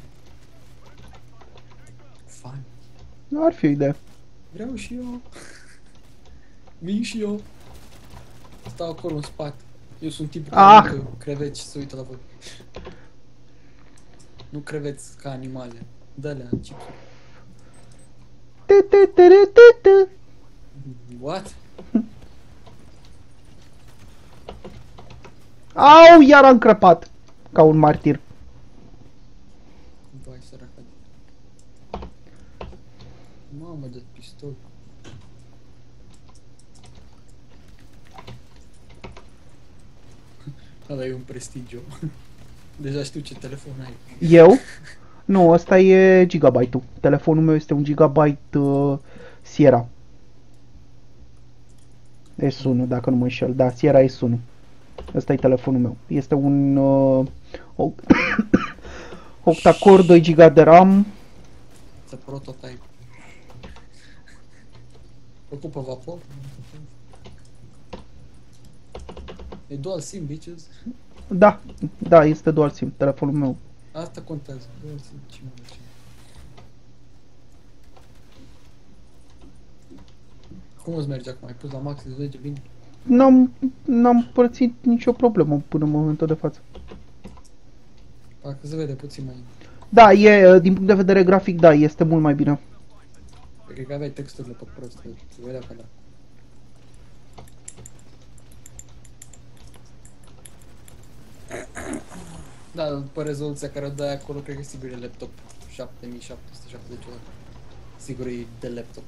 Fan. Nu ar fi o idee. Vreau și eu. Vin și eu. Stau acolo în spate. Eu sunt tipul care mănâncă creveți și se uită la voi. Nu creveți ca animale. Dă-le chipsuri. What? Au, iar am crăpat. Ca un martir. Vai, săraca. Mamă de pistol. Ăla e un Prestigio. Deja știu ce telefon ai. Eu? Nu, ăsta e gigabyte-ul. Telefonul meu este un gigabyte Sierra. S1, dacă nu mă înșel. Da, Sierra S1. Ăsta e telefonul meu. Este un octa-core, 2 GB de RAM. Să prototype. Ocupă vapor. E dual sim, bitches. Da, da, este doar SIM, telefonul meu. Asta contează. Doar ce mă duce. Cum îți merge acum? Ai pus la max, îți merge bine? N-am părțit nicio problemă până în momentul de față. Parcă se vede puțin mai... Da, din punct de vedere grafic, da, este mult mai bine. Cred că aveai texturile pe prost, se vedea că da. Da, după rezoluția care o dai acolo, cred că sigur e laptop 7770 ceva. Sigur e de laptop.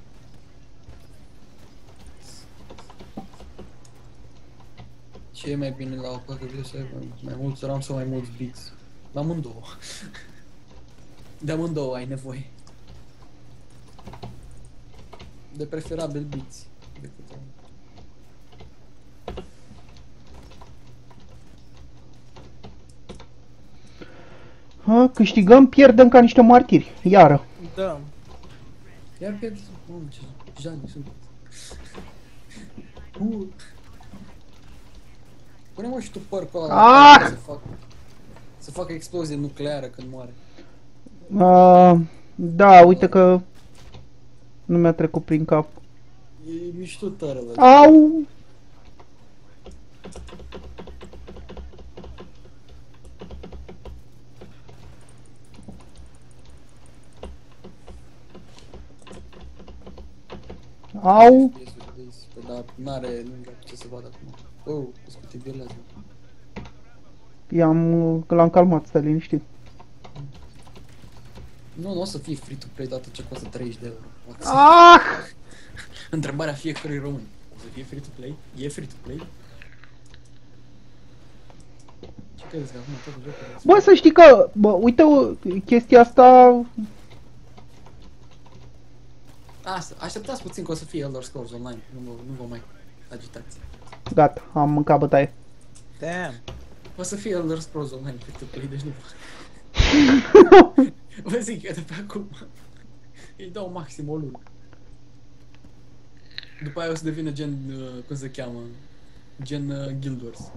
Ce e mai bine la o placă video să ai mai mulți RAM sau mai mulți bits? La amândouă. De amândouă ai nevoie. De preferabil bits decât RAM. Câștigăm, pierdem ca niște martiri, iară. Da. Iar pierzi, mamă, ce jani sunt. Pune-mă și tu părcul ăla să facă explozie nucleară când moare. Da, uite că nu mi-a trecut prin cap. E mișto tare ăla. Au! Au! Dar n-are ce să vadă acum. Oh, vezi că te vielează. L-am calmat, stai liniștit. Nu o să fie free-to-play toată ce costă 30 de euro. Ah! Întrebarea fiecărui român. O să fie free-to-play? E free-to-play? Ce crezi că acum toate jocurile? Bă, să știi că, uite, chestia asta... Așteptați puțin că o să fie Elder Scrolls Online. Nu vă mai agitați. Gata, am mâncat bătaie. Damn. O să fie Elder Scrolls Online free-to-play, deci nu vă zic eu de pe acum. Îi dau maxim o lună. După aia o să devină gen, cum se cheamă, gen Guild Wars.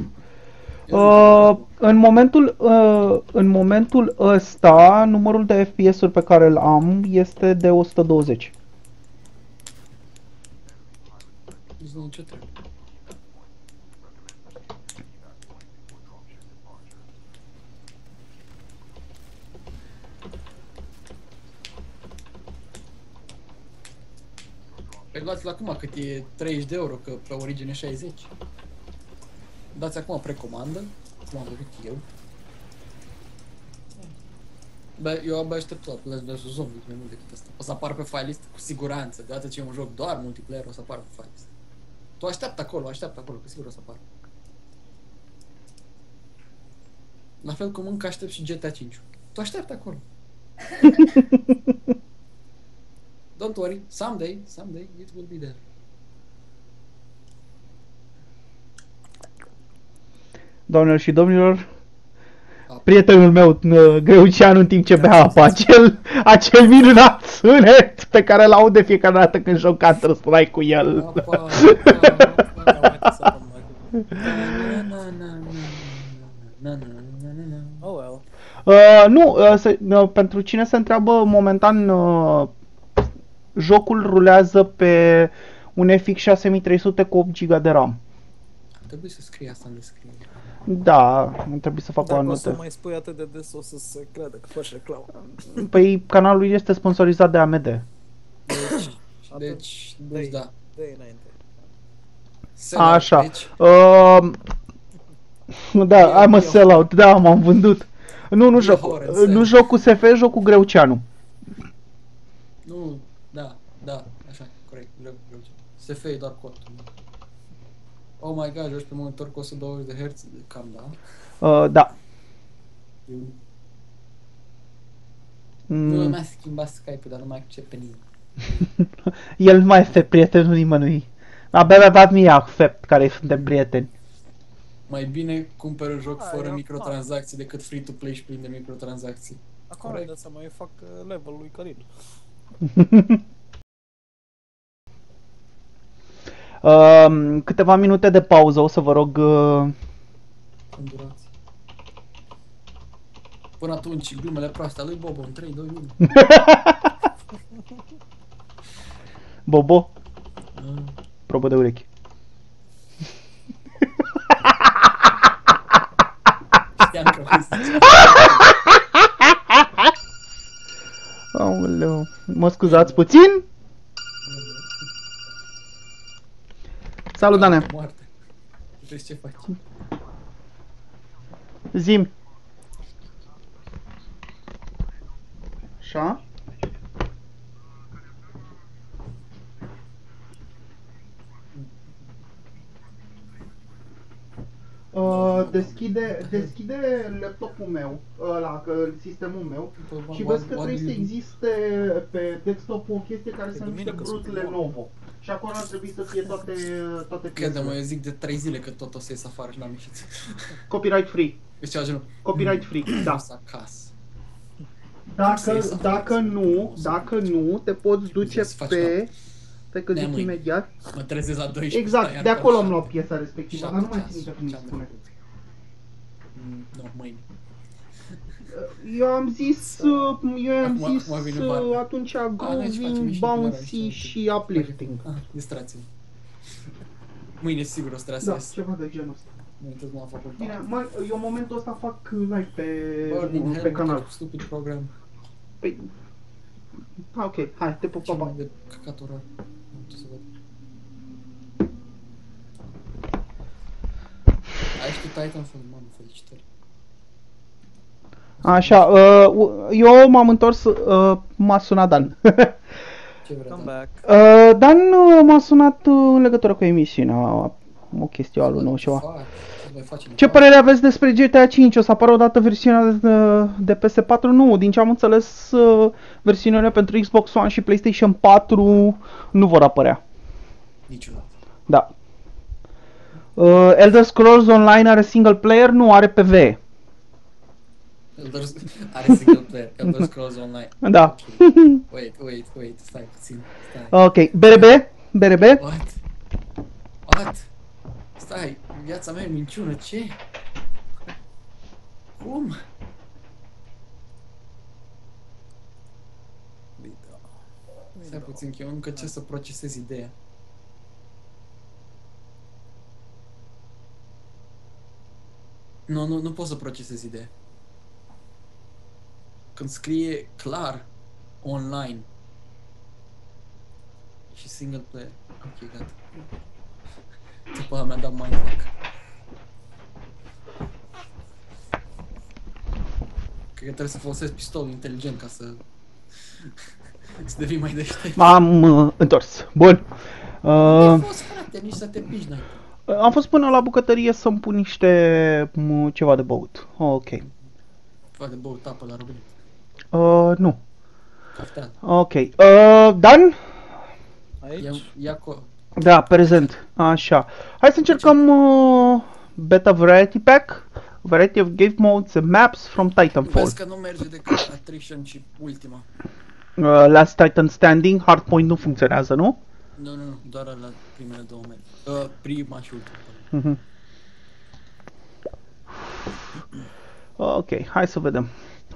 În momentul ăsta, numărul de FPS-uri pe care îl am este de 120. Deci nu nicio treabă. Păi luați-l acum cât e 30 de euro, că pe origine e 60. Dați acum precomandă, cum am făcut eu. Bă, eu abia aștept la Plants vs Zombies mai mult decât asta. O să apară pe file list cu siguranță, deodată ce e un joc doar multiplayer, o să apară pe file list. Tu așteaptă acolo, că sigur o să apară. La fel cum încă aștept și GTA 5. Tu așteaptă acolo. Don't worry, someday it will be there. Doamnelor și domnilor, prietenul meu, Greuceanu, în timp ce bea apa, acel minunat sunet pe care îl aud de fiecare dată când joc Counter-Strike cu el. Oh well. Nu, pentru cine se întreabă, momentan jocul rulează pe un FX 6300 cu 8 GB de RAM. Trebuie să scrie asta în descriere. Da, nu trebuie să fac o Dacă o anotă. să mai spui atât de des, o să se crede că faci reclamă. Păi canalul este sponsorizat de AMD. Deci da. Dă-i înainte. Așa. Deci, Da, am a sellout, da, m-am vândut. Nu joc. horror, Nu joc cu SF, joc cu Greuceanu. nu, da, așa, corect, greu. SF e doar contul. Oh my god, joci pe monitor cu 120 de Hz, cam da. Da. Nu mi-a schimbat Skype-ul, dar nu mai accept pe nimeni. El nu mai este prietenul nimănui. Abia mi accept care suntem prieteni. Mai bine cumperi un joc fără e microtransacții decât free-to-play și plin de microtransacții. Acum îmi dă seama, eu fac level lui Călin. Câteva minute de pauză, o să vă rog Îndurați. Până atunci, glumele proaste ale lui Bobo în 3, 2, 1. Bobo, probă de urechi. Știam că o zice. Aoleu, mă scuzați puțin? Salut, Dane. Moarte. Vezi ce faci? Zim. Așa. Deschide laptopul meu, sistemul meu, și vezi că trebuie să existe pe desktop o chestie care se numește Brut Lenovo. Și acolo ar trebui să fie toate Crede-mă, eu zic de 3 zile că tot o să ies afară și n-am ieșit. Copyright free. Deci ceva genul. Copyright free, da. Acasă. Dacă nu, te poți duce pe... Stai că zic imediat. Mă trezesc la 12. Exact, de acolo am luat piesa respectivă, dar nu mai țin minte cum îi spune. Nu, mâine. Eu am zis Acum vine Barbie. atunci noi ce facem? grooving, Ieșim bouncy primăra, și uplifting. Distrație. Mâine sigur o să trebuie să Da, ies. ceva de genul ăsta. Mâine tot m-am făcut. Bine, eu în momentul ăsta fac live Burning pe Hell, canal. stupid program. Păi... Ok, hai, te pup, Ce mai pa. de căcatură. Nu știu să văd. Ai și tu Titanfall, mamă, felicitări. Așa, eu m-am întors, m-a sunat Dan. Ce vrea, Come Dan? back. Dan m-a sunat în legătură cu emisiunea, o chestie alu nou ceva. Ce mai facem? Ce părere aveți despre GTA 5? O să apară odată versiunea de PS4? Nu, din ce am înțeles, versiunile pentru Xbox One și PlayStation 4 nu vor apărea. Niciodată. Da. Elder Scrolls Online are single player? Nu, are PvE. Are single player, Elder Scrolls Online. Da. Wait, stai puțin, stai. Ok, BRB? What? Stai, viața mea e minciună, ce? Cum? Stai puțin, că eu încă ce să procesez ideea. Nu pot să procesez ideea. Când scrie clar online și single player. Ok, gata. După aia mi-a dat mindfuck. Cred că trebuie să folosesc pistolul inteligent ca să devii mai deștept. M-am întors. Bun. Nu fost, frate, nici să te piși n-ai. Am fost până la bucătărie să-mi pun niște ceva de băut. Ok. Ceva de băut apă la robinet. Nu. Caftea. Ok. Dan? Aici? Ia Da, prezent. Așa. Hai să încercăm Beta Variety Pack. Variety of Game Modes and Maps from Titanfall. Vezi că nu merge decât Attrition și ultima. Last Titan Standing, Hardpoint nu funcționează, nu? Nu, doar la primele două merge. Prima și ultima. Ok, hai să vedem.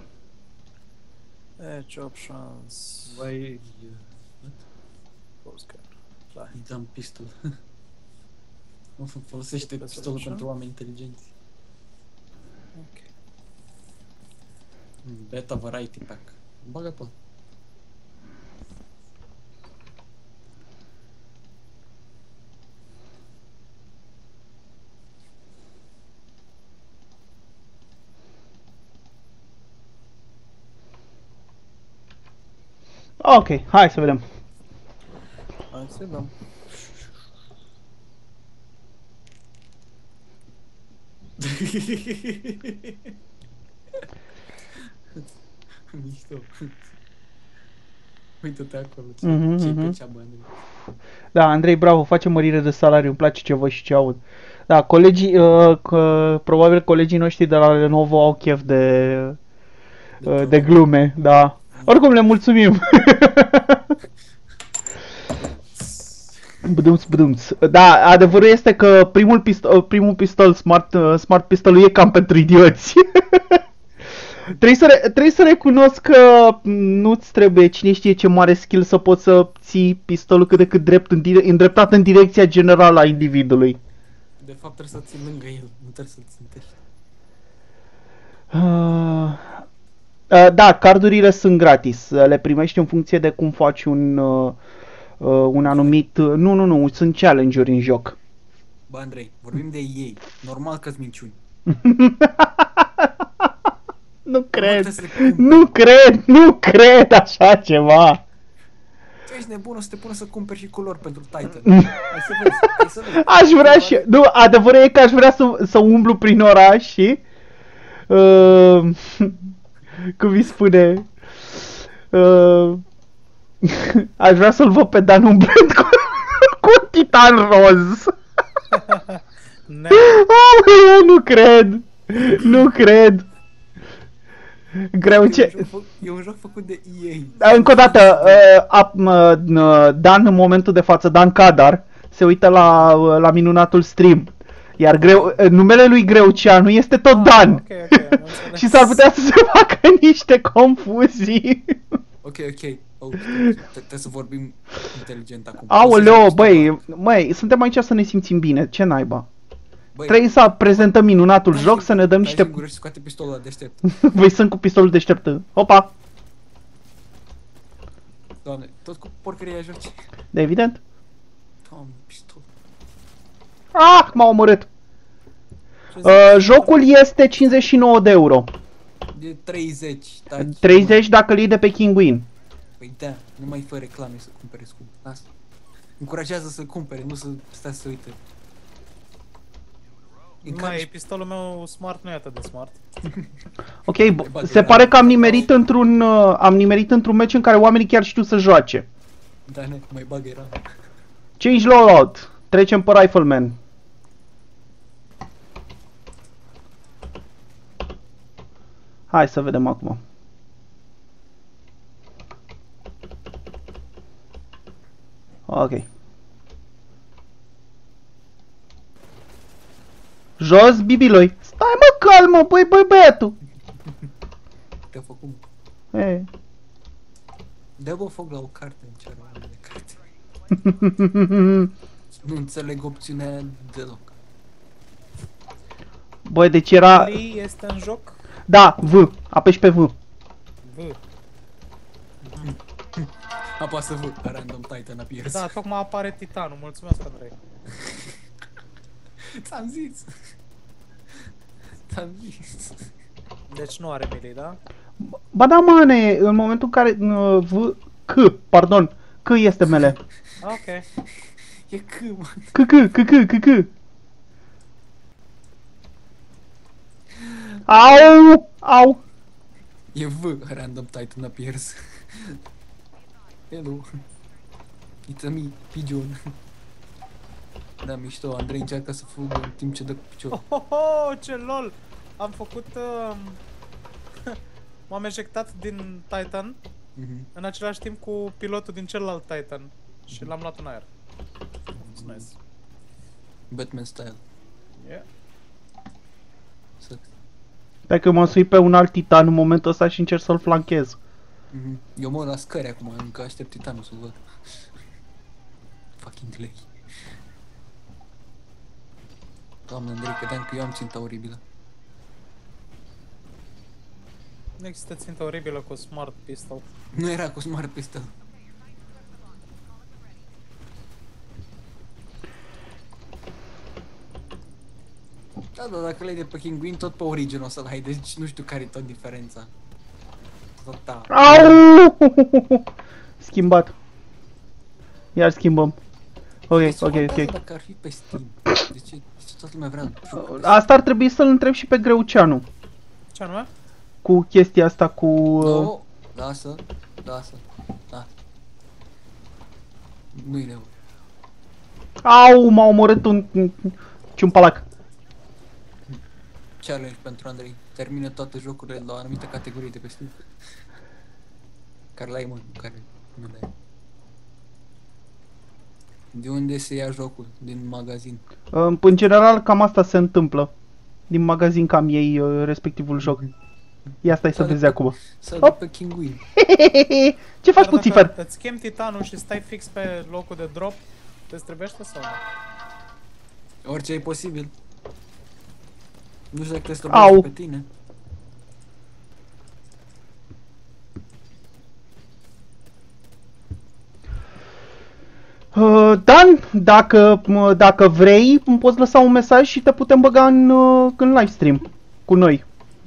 Edge options. Vai, Postcard. îi dăm pistol. Nu folosește pistolul pentru oameni inteligenți. Ok. Beta Variety Pack. Bagă pe. Ok, hai să vedem. Hai să vedem. Mișto. Uite-te acolo, Mhm, ce-i mhm. pe ceabă, Andrei. Da, Andrei, bravo, face mărire de salariu, îmi place ce văd și ce aud. Da, colegii, probabil colegii noștri de la Lenovo au chef de glume, da. Oricum le mulțumim. Bdumț, bdumț. Da, adevărul este că primul pistol Smart Pistol e cam pentru idioți. Trebuie să recunosc că nu-ți trebuie cine știe ce mare skill să poți să ții pistolul cât de cât drept îndreptat în direcția generală a individului. De fapt trebuie să ții lângă el, nu trebuie să-l țintești. Da, cardurile sunt gratis. Le primești în funcție de cum faci un anumit... Nu, sunt challenge-uri în joc. Bă, Andrei, vorbim de ei. Normal că-ți minciuni. Nu cred, trebuie să le cumperi. nu cred așa ceva. Tu ești nebun, o să te pună să cumperi și culori pentru Titan. Hai să vezi, hai să vezi. Aș vrea și... Nu, adevărul e că aș vrea să umblu prin oraș și... cum îi spune... aș vrea să-l văd pe Dan umblând cu un titan roz. Nu cred. Greu ce... E un joc făcut de EA. Încă o dată, Dan în momentul de față, Dan Cadar, se uită la minunatul stream. Iar numele lui Greuceanu este tot Dan. Okay, Și s-ar putea să se facă niște confuzii. Ok. Trebuie să vorbim inteligent acum. Aoleo, băi, suntem aici să ne simțim bine, ce naiba? Trebuie să prezentăm minunatul joc, să ne dăm niște... Dai și scoate pistolul ăla deștept. Voi sunt cu pistolul deștept. Opa! Doamne, tot cu porcăria joci. De evident. Doamne, pistol. M-a omorât. Jocul este 59 de euro. De 30. 30 dacă îl iei de pe Kinguin. Păi da, nu mai fă reclame să cumpere scump. Lasă. Încurajează să cumpere, nu să stai să uite. Mai, pistolul meu smart nu e atât de smart. Ok, se pare că am nimerit într-un meci în care oamenii chiar știu să joace. Da, ne, mai bag era. Change loadout. Trecem pe Rifleman. Hai să vedem acum. Ok. Jos, bibiloi. Stai mă, calmă, băi, băiatul. Te-a făcut. E. Dă bă foc la o carte, în cer de carte. Nu înțeleg opțiunea deloc. Băi, deci era... Lee este în joc? Da, V. Apeși pe V. V. Apasă V, Random Titan a pierdut. Da, tocmai apare Titanul. Mulțumesc, Andrei. Ți-am zis. Ți-am zis. Deci nu are melee, da? Ba da, mane, în momentul în care C este mele. Ok. E C, mă. C. Au! E V, Random Titan a pierdut. Hello. It's a me, pigeon. Da, mișto, Andrei încearcă să fugă în timp ce dă cu picior. Ce lol! Am făcut... m-am ejectat din Titan în același timp cu pilotul din celălalt Titan și l-am luat în aer. Nice. Batman style. Yeah. Dacă mă sui pe un alt titan în momentul ăsta și încerc să-l flanchez. Eu mă la scări acum, încă aștept titanul să-l văd. Fucking delay. Doamne, Andrei, credeam că eu am ținta oribilă. Nu există țintă oribilă cu Smart Pistol. Nu era cu Smart Pistol. Da, dacă le-ai de pe Kinguin, tot pe Origin o să-l ai, deci nu știu care e tot diferența. Total. Au! Schimbat. Iar schimbăm. Ok. Dacă ar fi pe Steam, de ce toată lumea vrea? Asta ar trebui să-l întreb și pe Greuceanu. Ce anume? Cu chestia asta cu... Nu, lasă. Nu-i rău. Au, m-a omorât un ciumpalac. Challenge pentru Andrei. Termină toate jocurile la o anumită categorie de pe Steam. Care l-ai, mă, care nu le-ai. De unde se ia jocul? Din magazin. În general, cam asta se întâmplă. Din magazin cam iei respectivul joc. Ia stai să vezi acum. Să duc pe Kinguin. Ce faci, Dar Puțifer? dacă îți chem titanul și stai fix pe locul de drop, te străbește sau nu? Orice e posibil. Nu știu dacă te Au. slăbește pe tine. Dan, dacă vrei, îmi poți lăsa un mesaj și te putem băga în livestream cu noi.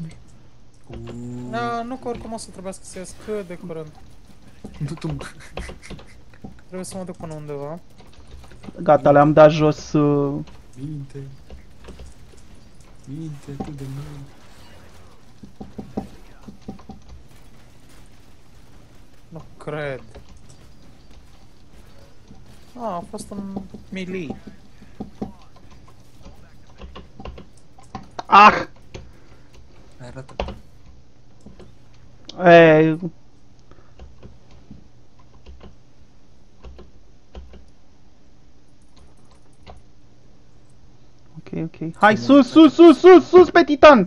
Nu că oricum o să trebuiască să ies cât de curând. Nu tu. Trebuie să mă duc până undeva. Gata, le-am dat jos. Minte. Minte atât de mult. Nu cred. A fost un melee. Ah! Arată. E... Ok. Hai, sus pe Titan!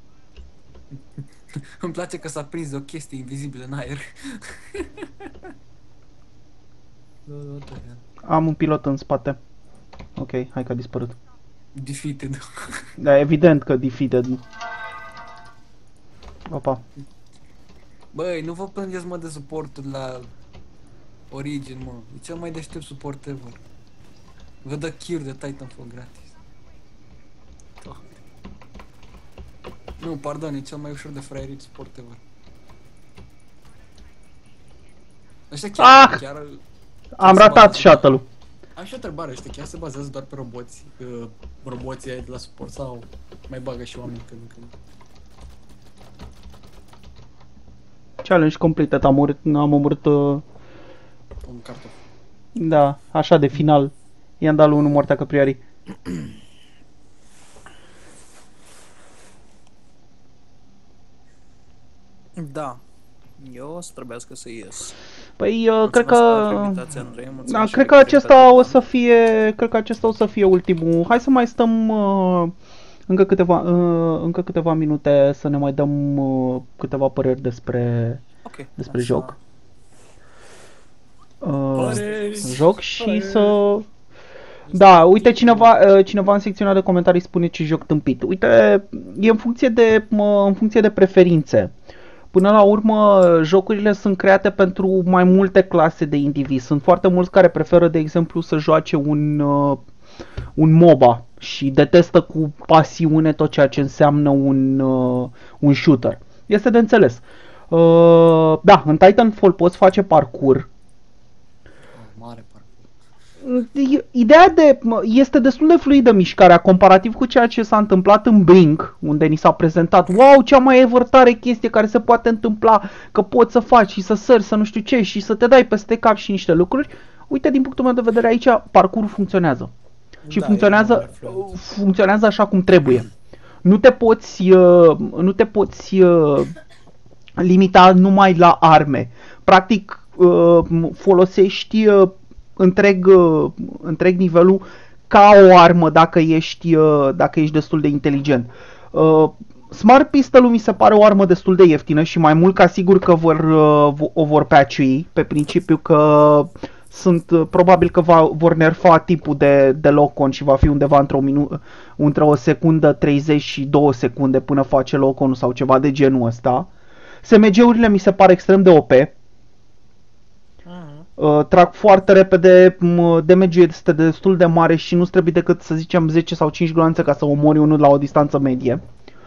Îmi place că s-a prins de o chestie invizibilă în aer. Am un pilot în spate. Ok, hai că a dispărut. Defeated. Da, evident că defeated. Opa. Băi, nu vă plângeți, mă, de suportul la Origin, mă. E cel mai deștept suport ever. Vă dă cure de Titanfall gratis. Doamne. Nu, pardon, e cel mai ușor de fraierit suport ever. Ăștia chiar Am ratat shuttle-ul. Am și o întrebare, ăștia chiar se bazează doar pe roboți, roboții aia de la suport sau mai bagă și oameni când în când? Challenge completed, am omorât, Un cartof. da, așa de final. I-am dat lui unul moartea căpriarii. Da. Eu o să trebuiască să ies. Păi, cred Mulțumesc că... pentru invitație, Andrei. Mulțumesc Da, și cred că pentru acesta invitație. o să fie, ultimul. Hai să mai stăm încă câteva minute să ne mai dăm câteva păreri despre Ok. joc. Păreri. Joc și Păreri. să... Da, uite, cineva în secțiunea de comentarii spune ce joc tâmpit. Uite, e în funcție de preferințe. Până la urmă, jocurile sunt create pentru mai multe clase de indivizi. Sunt foarte mulți care preferă, de exemplu, să joace un MOBA și detestă cu pasiune tot ceea ce înseamnă un shooter. Este de înțeles. Da, în Titanfall poți face parkour. Mare parcă. Ideea este destul de fluidă mișcarea comparativ cu ceea ce s-a întâmplat în Brink, unde ni s-a prezentat, wow, cea mai evărtare chestie care se poate întâmpla, că poți să faci și să sări, să nu știu ce, și să te dai peste cap și niște lucruri. Uite, din punctul meu de vedere aici, parcurul funcționează. Și Da, funcționează așa cum trebuie. Nu te poți limita numai la arme. Practic, folosești întreg nivelul ca o armă dacă ești destul de inteligent. Smart Pistol-ul mi se pare o armă destul de ieftină și mai mult ca sigur că o vor patchui, pe principiu că probabil că vor nerfa tipul de lock-on și va fi undeva între o secundă 30 și 2 secunde până face lock-on sau ceva de genul ăsta. SMG-urile mi se pare extrem de OP. Trag foarte repede, damage-ul este destul de mare și nu trebuie decât să zicem 10 sau 5 gloanțe ca să omori unul la o distanță medie.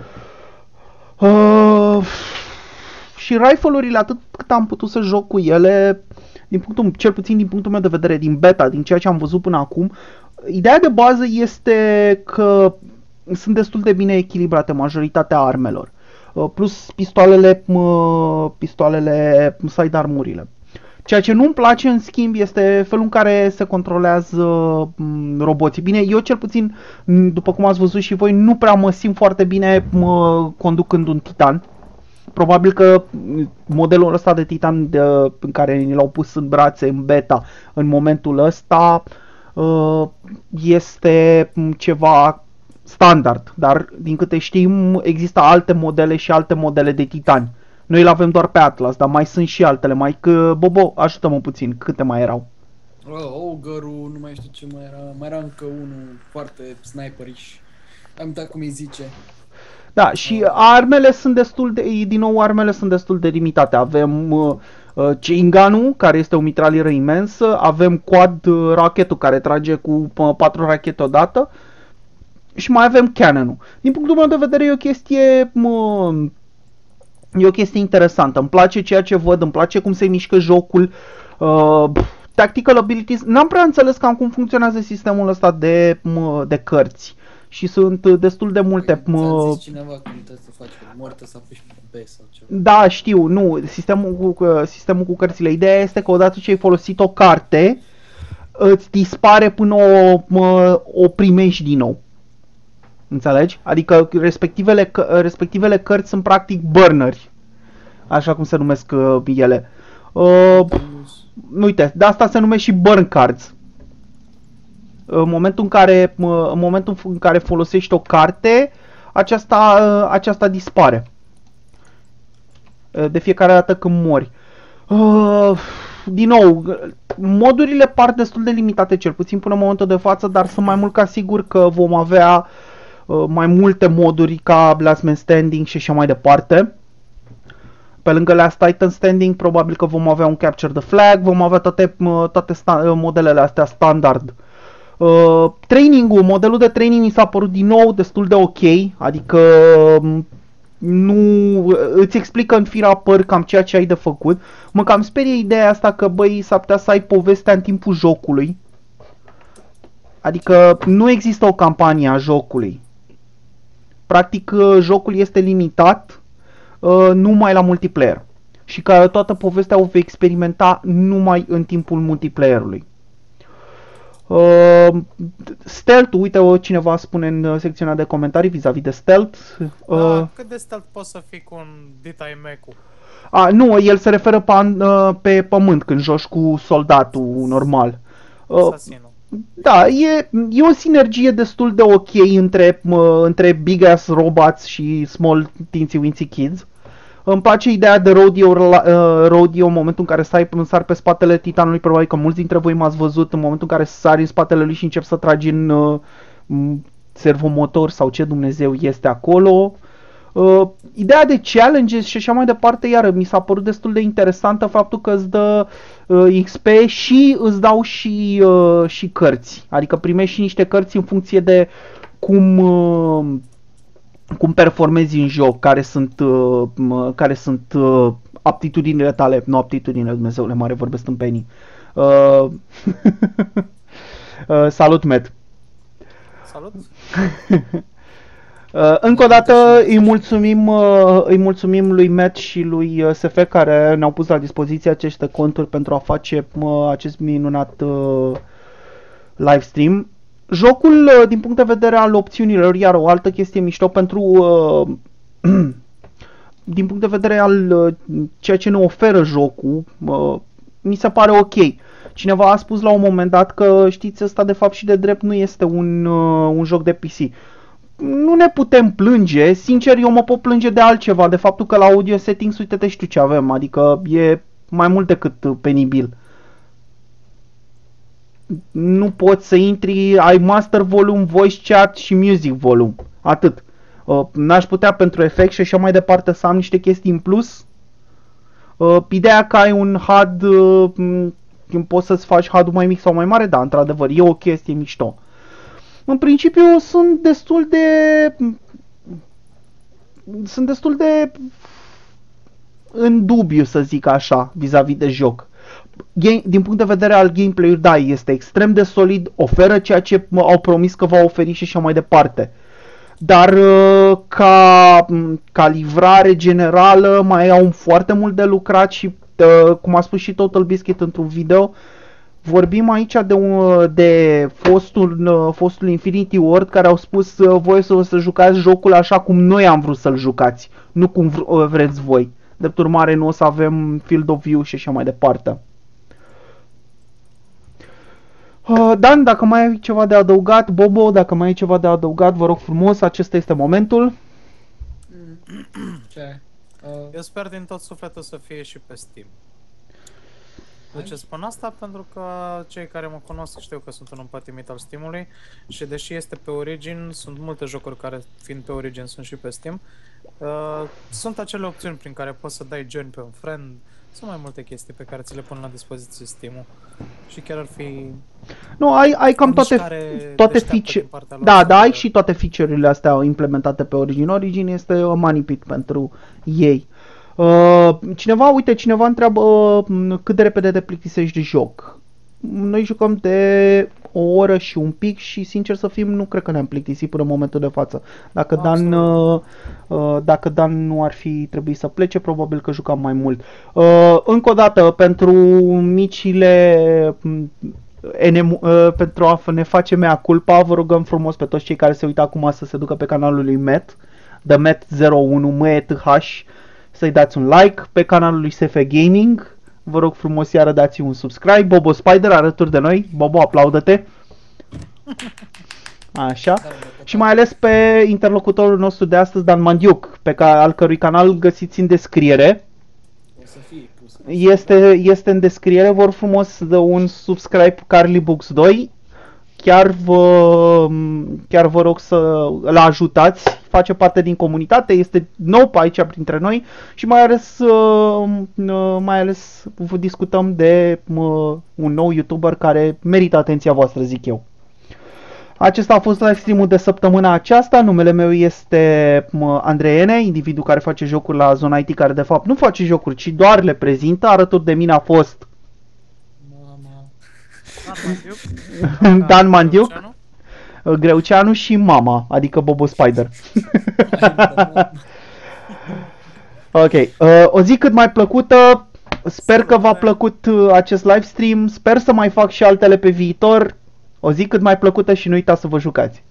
Și rifle-urile, atât cât am putut să joc cu ele, cel puțin din punctul meu de vedere, din beta, din ceea ce am văzut până acum, ideea de bază este că sunt destul de bine echilibrate majoritatea armelor. Plus pistoalele sidearm-urile. Ceea ce nu-mi place, în schimb, este felul în care se controlează roboții. Bine, eu cel puțin, după cum ați văzut și voi, nu prea mă simt foarte bine conducând un Titan. Probabil că modelul ăsta de Titan în care ni l-au pus în brațe, în beta, în momentul ăsta, este ceva standard, dar din câte știm există alte modele și alte modele de titani. Noi îl avem doar pe Atlas, dar mai sunt și altele, mai că, Bobo, ajută-mă puțin, câte mai erau? Ogre-ul, nu mai știu ce mai era încă unul foarte sniperish. Am uitat cum îi zice. Da, și armele sunt destul de, din nou, armele sunt destul de limitate. Avem chain gun-ul, care este o mitralieră imensă, avem quad rachetul, care trage cu 4 rachete odată, și mai avem cannon-ul. Din punctul meu de vedere e o chestie interesantă. Îmi place ceea ce văd, îmi place cum se mișcă jocul. Tactical abilities, n-am prea înțeles cam cum funcționează sistemul ăsta de cărți. Și sunt destul de multe... Ți-a zis cineva cum trebuie să faci, moarte să apeși B sau ceva. Da, știu, nu, sistemul cu cărțile. Ideea este că odată ce ai folosit o carte, îți dispare până o primești din nou. Înțelegi? Adică respectivele cărți sunt practic burneri, așa cum se numesc ele. Uite, de asta se numește și burn cards. În momentul în care folosești o carte, aceasta dispare. De fiecare dată când mori. Din nou, modurile par destul de limitate, cel puțin până în momentul de față, dar sunt mai mult ca sigur că vom avea mai multe moduri ca Last Man Standing și așa mai departe. Pe lângă Last Titan Standing, probabil că vom avea un Capture the Flag, vom avea toate modelele astea standard. Training-ul, modelul de training mi s-a părut din nou destul de ok, adică nu îți explică în fir a păr cam ceea ce ai de făcut. Mă cam sperie ideea asta că, băi, s-ar putea să ai povestea în timpul jocului. Adică nu există o campanie a jocului. Practic jocul este limitat numai la multiplayer. Și că toată povestea o vei experimenta numai în timpul multiplayerului. Stealth, uite, cineva spune în secțiunea de comentarii vis-a-vis de stealth. Cât de stealth poți să fii cu un Ditaimecul? Nu, el se referă pe pământ când joci cu soldatul normal. Asasinul. Da, e o sinergie destul de ok între Big Ass Robots și Small Teensy Wincy Kids. Îmi place ideea de rodeo în momentul în care sar pe spatele titanului. Probabil că mulți dintre voi m-ați văzut în momentul în care sari în spatele lui și încep să tragi în servomotor sau ce Dumnezeu este acolo. Ideea de challenges și așa mai departe, iar mi s-a părut destul de interesantă faptul că îți dă XP și îți dau și cărți. Adică primești și niște cărți în funcție de cum performezi în joc, care sunt aptitudinile tale, nu aptitudinile, Dumnezeule mare, vorbesc tâmpenii. Salut, Matt! Salut! Încă o dată îi mulțumim lui Matt și lui SF care ne-au pus la dispoziție aceste conturi pentru a face acest minunat live stream. Jocul, din punct de vedere al opțiunilor, iar o altă chestie mișto din punct de vedere al ceea ce ne oferă jocul, mi se pare ok. Cineva a spus la un moment dat că, știți, ăsta de fapt și de drept nu este un joc de PC. Nu ne putem plânge, sincer eu mă pot plânge de altceva, de faptul că la audio settings, uite-te, știu ce avem, adică e mai mult decât penibil. Nu poți să intri, ai master volume, voice chat și music volume, atât. N-aș putea pentru efect și așa mai departe să am niște chestii în plus. Ideea că ai un HUD, poți să-ți faci HUD-ul mai mic sau mai mare, da, într-adevăr, e o chestie mișto. În principiu sunt destul de în dubiu, să zic așa, vis-a-vis de joc. Din punct de vedere al gameplay-ului, da, este extrem de solid, oferă ceea ce au promis că va oferi și așa mai departe. Dar ca livrare generală mai au foarte mult de lucrat și, cum a spus și Total Biscuit într-un video, vorbim aici de fostul Infinity Ward care au spus voi să jucați jocul așa cum noi am vrut să-l jucați, nu cum vreți voi. Drept urmare nu o să avem field of view și așa mai departe. Dan, dacă mai ai ceva de adăugat, Bobo, dacă mai ai ceva de adăugat, vă rog frumos, acesta este momentul. Ce? Eu sper din tot sufletul să fie și pe Steam. De ce spun asta? Pentru că cei care mă cunosc știu că sunt un împătimit al Steam-ului și deși este pe Origin, sunt multe jocuri care, fiind pe Origin, sunt și pe Steam. Sunt acele opțiuni prin care poți să dai join pe un friend. Sunt mai multe chestii pe care ți le pun la dispoziție Steam-ul și chiar ar fi Nu, ai cam o mișcare toate deșteaptă feature. din partea lor Da, să- da, ai și toate feature-urile astea implementate pe Origin. Origin este o money pit pentru ei. Cineva întreabă cât de repede te plictisești de joc. Noi jucăm de o oră și un pic și sincer să fim, nu cred că ne-am plictisit până în momentul de față. Dacă Dan nu ar fi trebuit să plece, probabil că jucam mai mult. Încă o dată, pentru micile pentru a ne face mea culpa, vă rugăm frumos pe toți cei care se uită acum să se ducă pe canalul lui Matt, The Matt01 METH, să-i dați un like, pe canalul lui SF Gaming, vă rog frumos iară dați un subscribe, Bobo Spider alături de noi, Bobo, aplaudă-te. Așa. Și mai ales pe interlocutorul nostru de astăzi, Dan Mandiuc, al cărui canal găsiți în descriere. O să fie pus. Este în descriere, vă rog frumos de un subscribe Carly Books 2. Chiar vă rog să îl ajutați, face parte din comunitate, este nou pe aici printre noi și mai ales discutăm de un nou YouTuber care merită atenția voastră, zic eu. Acesta a fost live stream-ul de săptămâna aceasta, numele meu este Andrei Ene, individul care face jocuri la Zona IT, care de fapt nu face jocuri, ci doar le prezintă. Alături de mine a fost Dan Mandiuc, Greuceanu și mama, adică Bobo Spider. Ok, o zi cât mai plăcută, sper că v-a plăcut acest live stream, sper să mai fac și altele pe viitor. O zi cât mai plăcută și nu uitați să vă jucați.